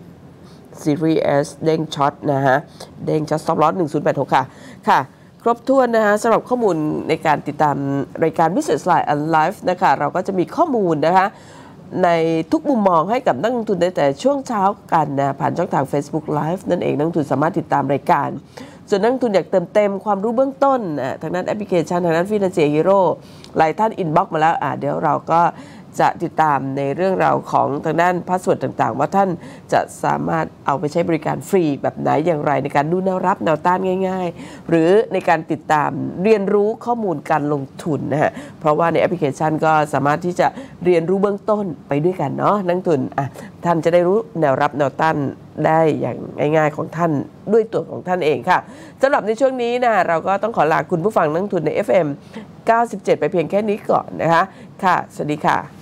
D: Series S เด้งช็อตนะฮะเด้งช็อต Stop Loss หนึ่งศูนย์แปดหกค่ะค่ะครบถ้วนนะฮะสำหรับข้อมูลในการติดตามรายการ Business Line and Life นะคะเราก็จะมีข้อมูลนะคะในทุกมุมมองให้กับนักลงทุนได้แต่ช่วงเช้ากันนะผ่านช่องทาง Facebook Live นั่นเองนักลงทุนสามารถติดตามรายการส่วนนักลงทุนอยากเติมเต็มความรู้เบื้องต้นนะทางด้านแอปพลิเคชันทางด้าน Financial Hero หลายท่านอินบ็อกซ์มาแล้วอ่ะเดี๋ยวเราก็จะติดตามในเรื่องราวของทางด้านพาสเวิร์ดต่างๆว่าท่านจะสามารถเอาไปใช้บริการฟรีแบบไหนอย่างไรในการดูแนวรับแนวต้านง่ายๆหรือในการติดตามเรียนรู้ข้อมูลการลงทุนนะฮะเพราะว่าในแอปพลิเคชันก็สามารถที่จะเรียนรู้เบื้องต้นไปด้วยกันเนาะนักทุนอ่ะท่านจะได้รู้แนวรับแนวต้านได้อย่างง่ายๆของท่านด้วยตัวของท่านเองค่ะสำหรับในช่วงนี้นะเราก็ต้องขอลาคุณผู้ฟังนักทุนใน เอฟ เอ็ม เก้าสิบเจ็ด ไปเพียงแค่นี้ก่อนนะคะค่ะสวัสดีค่ะ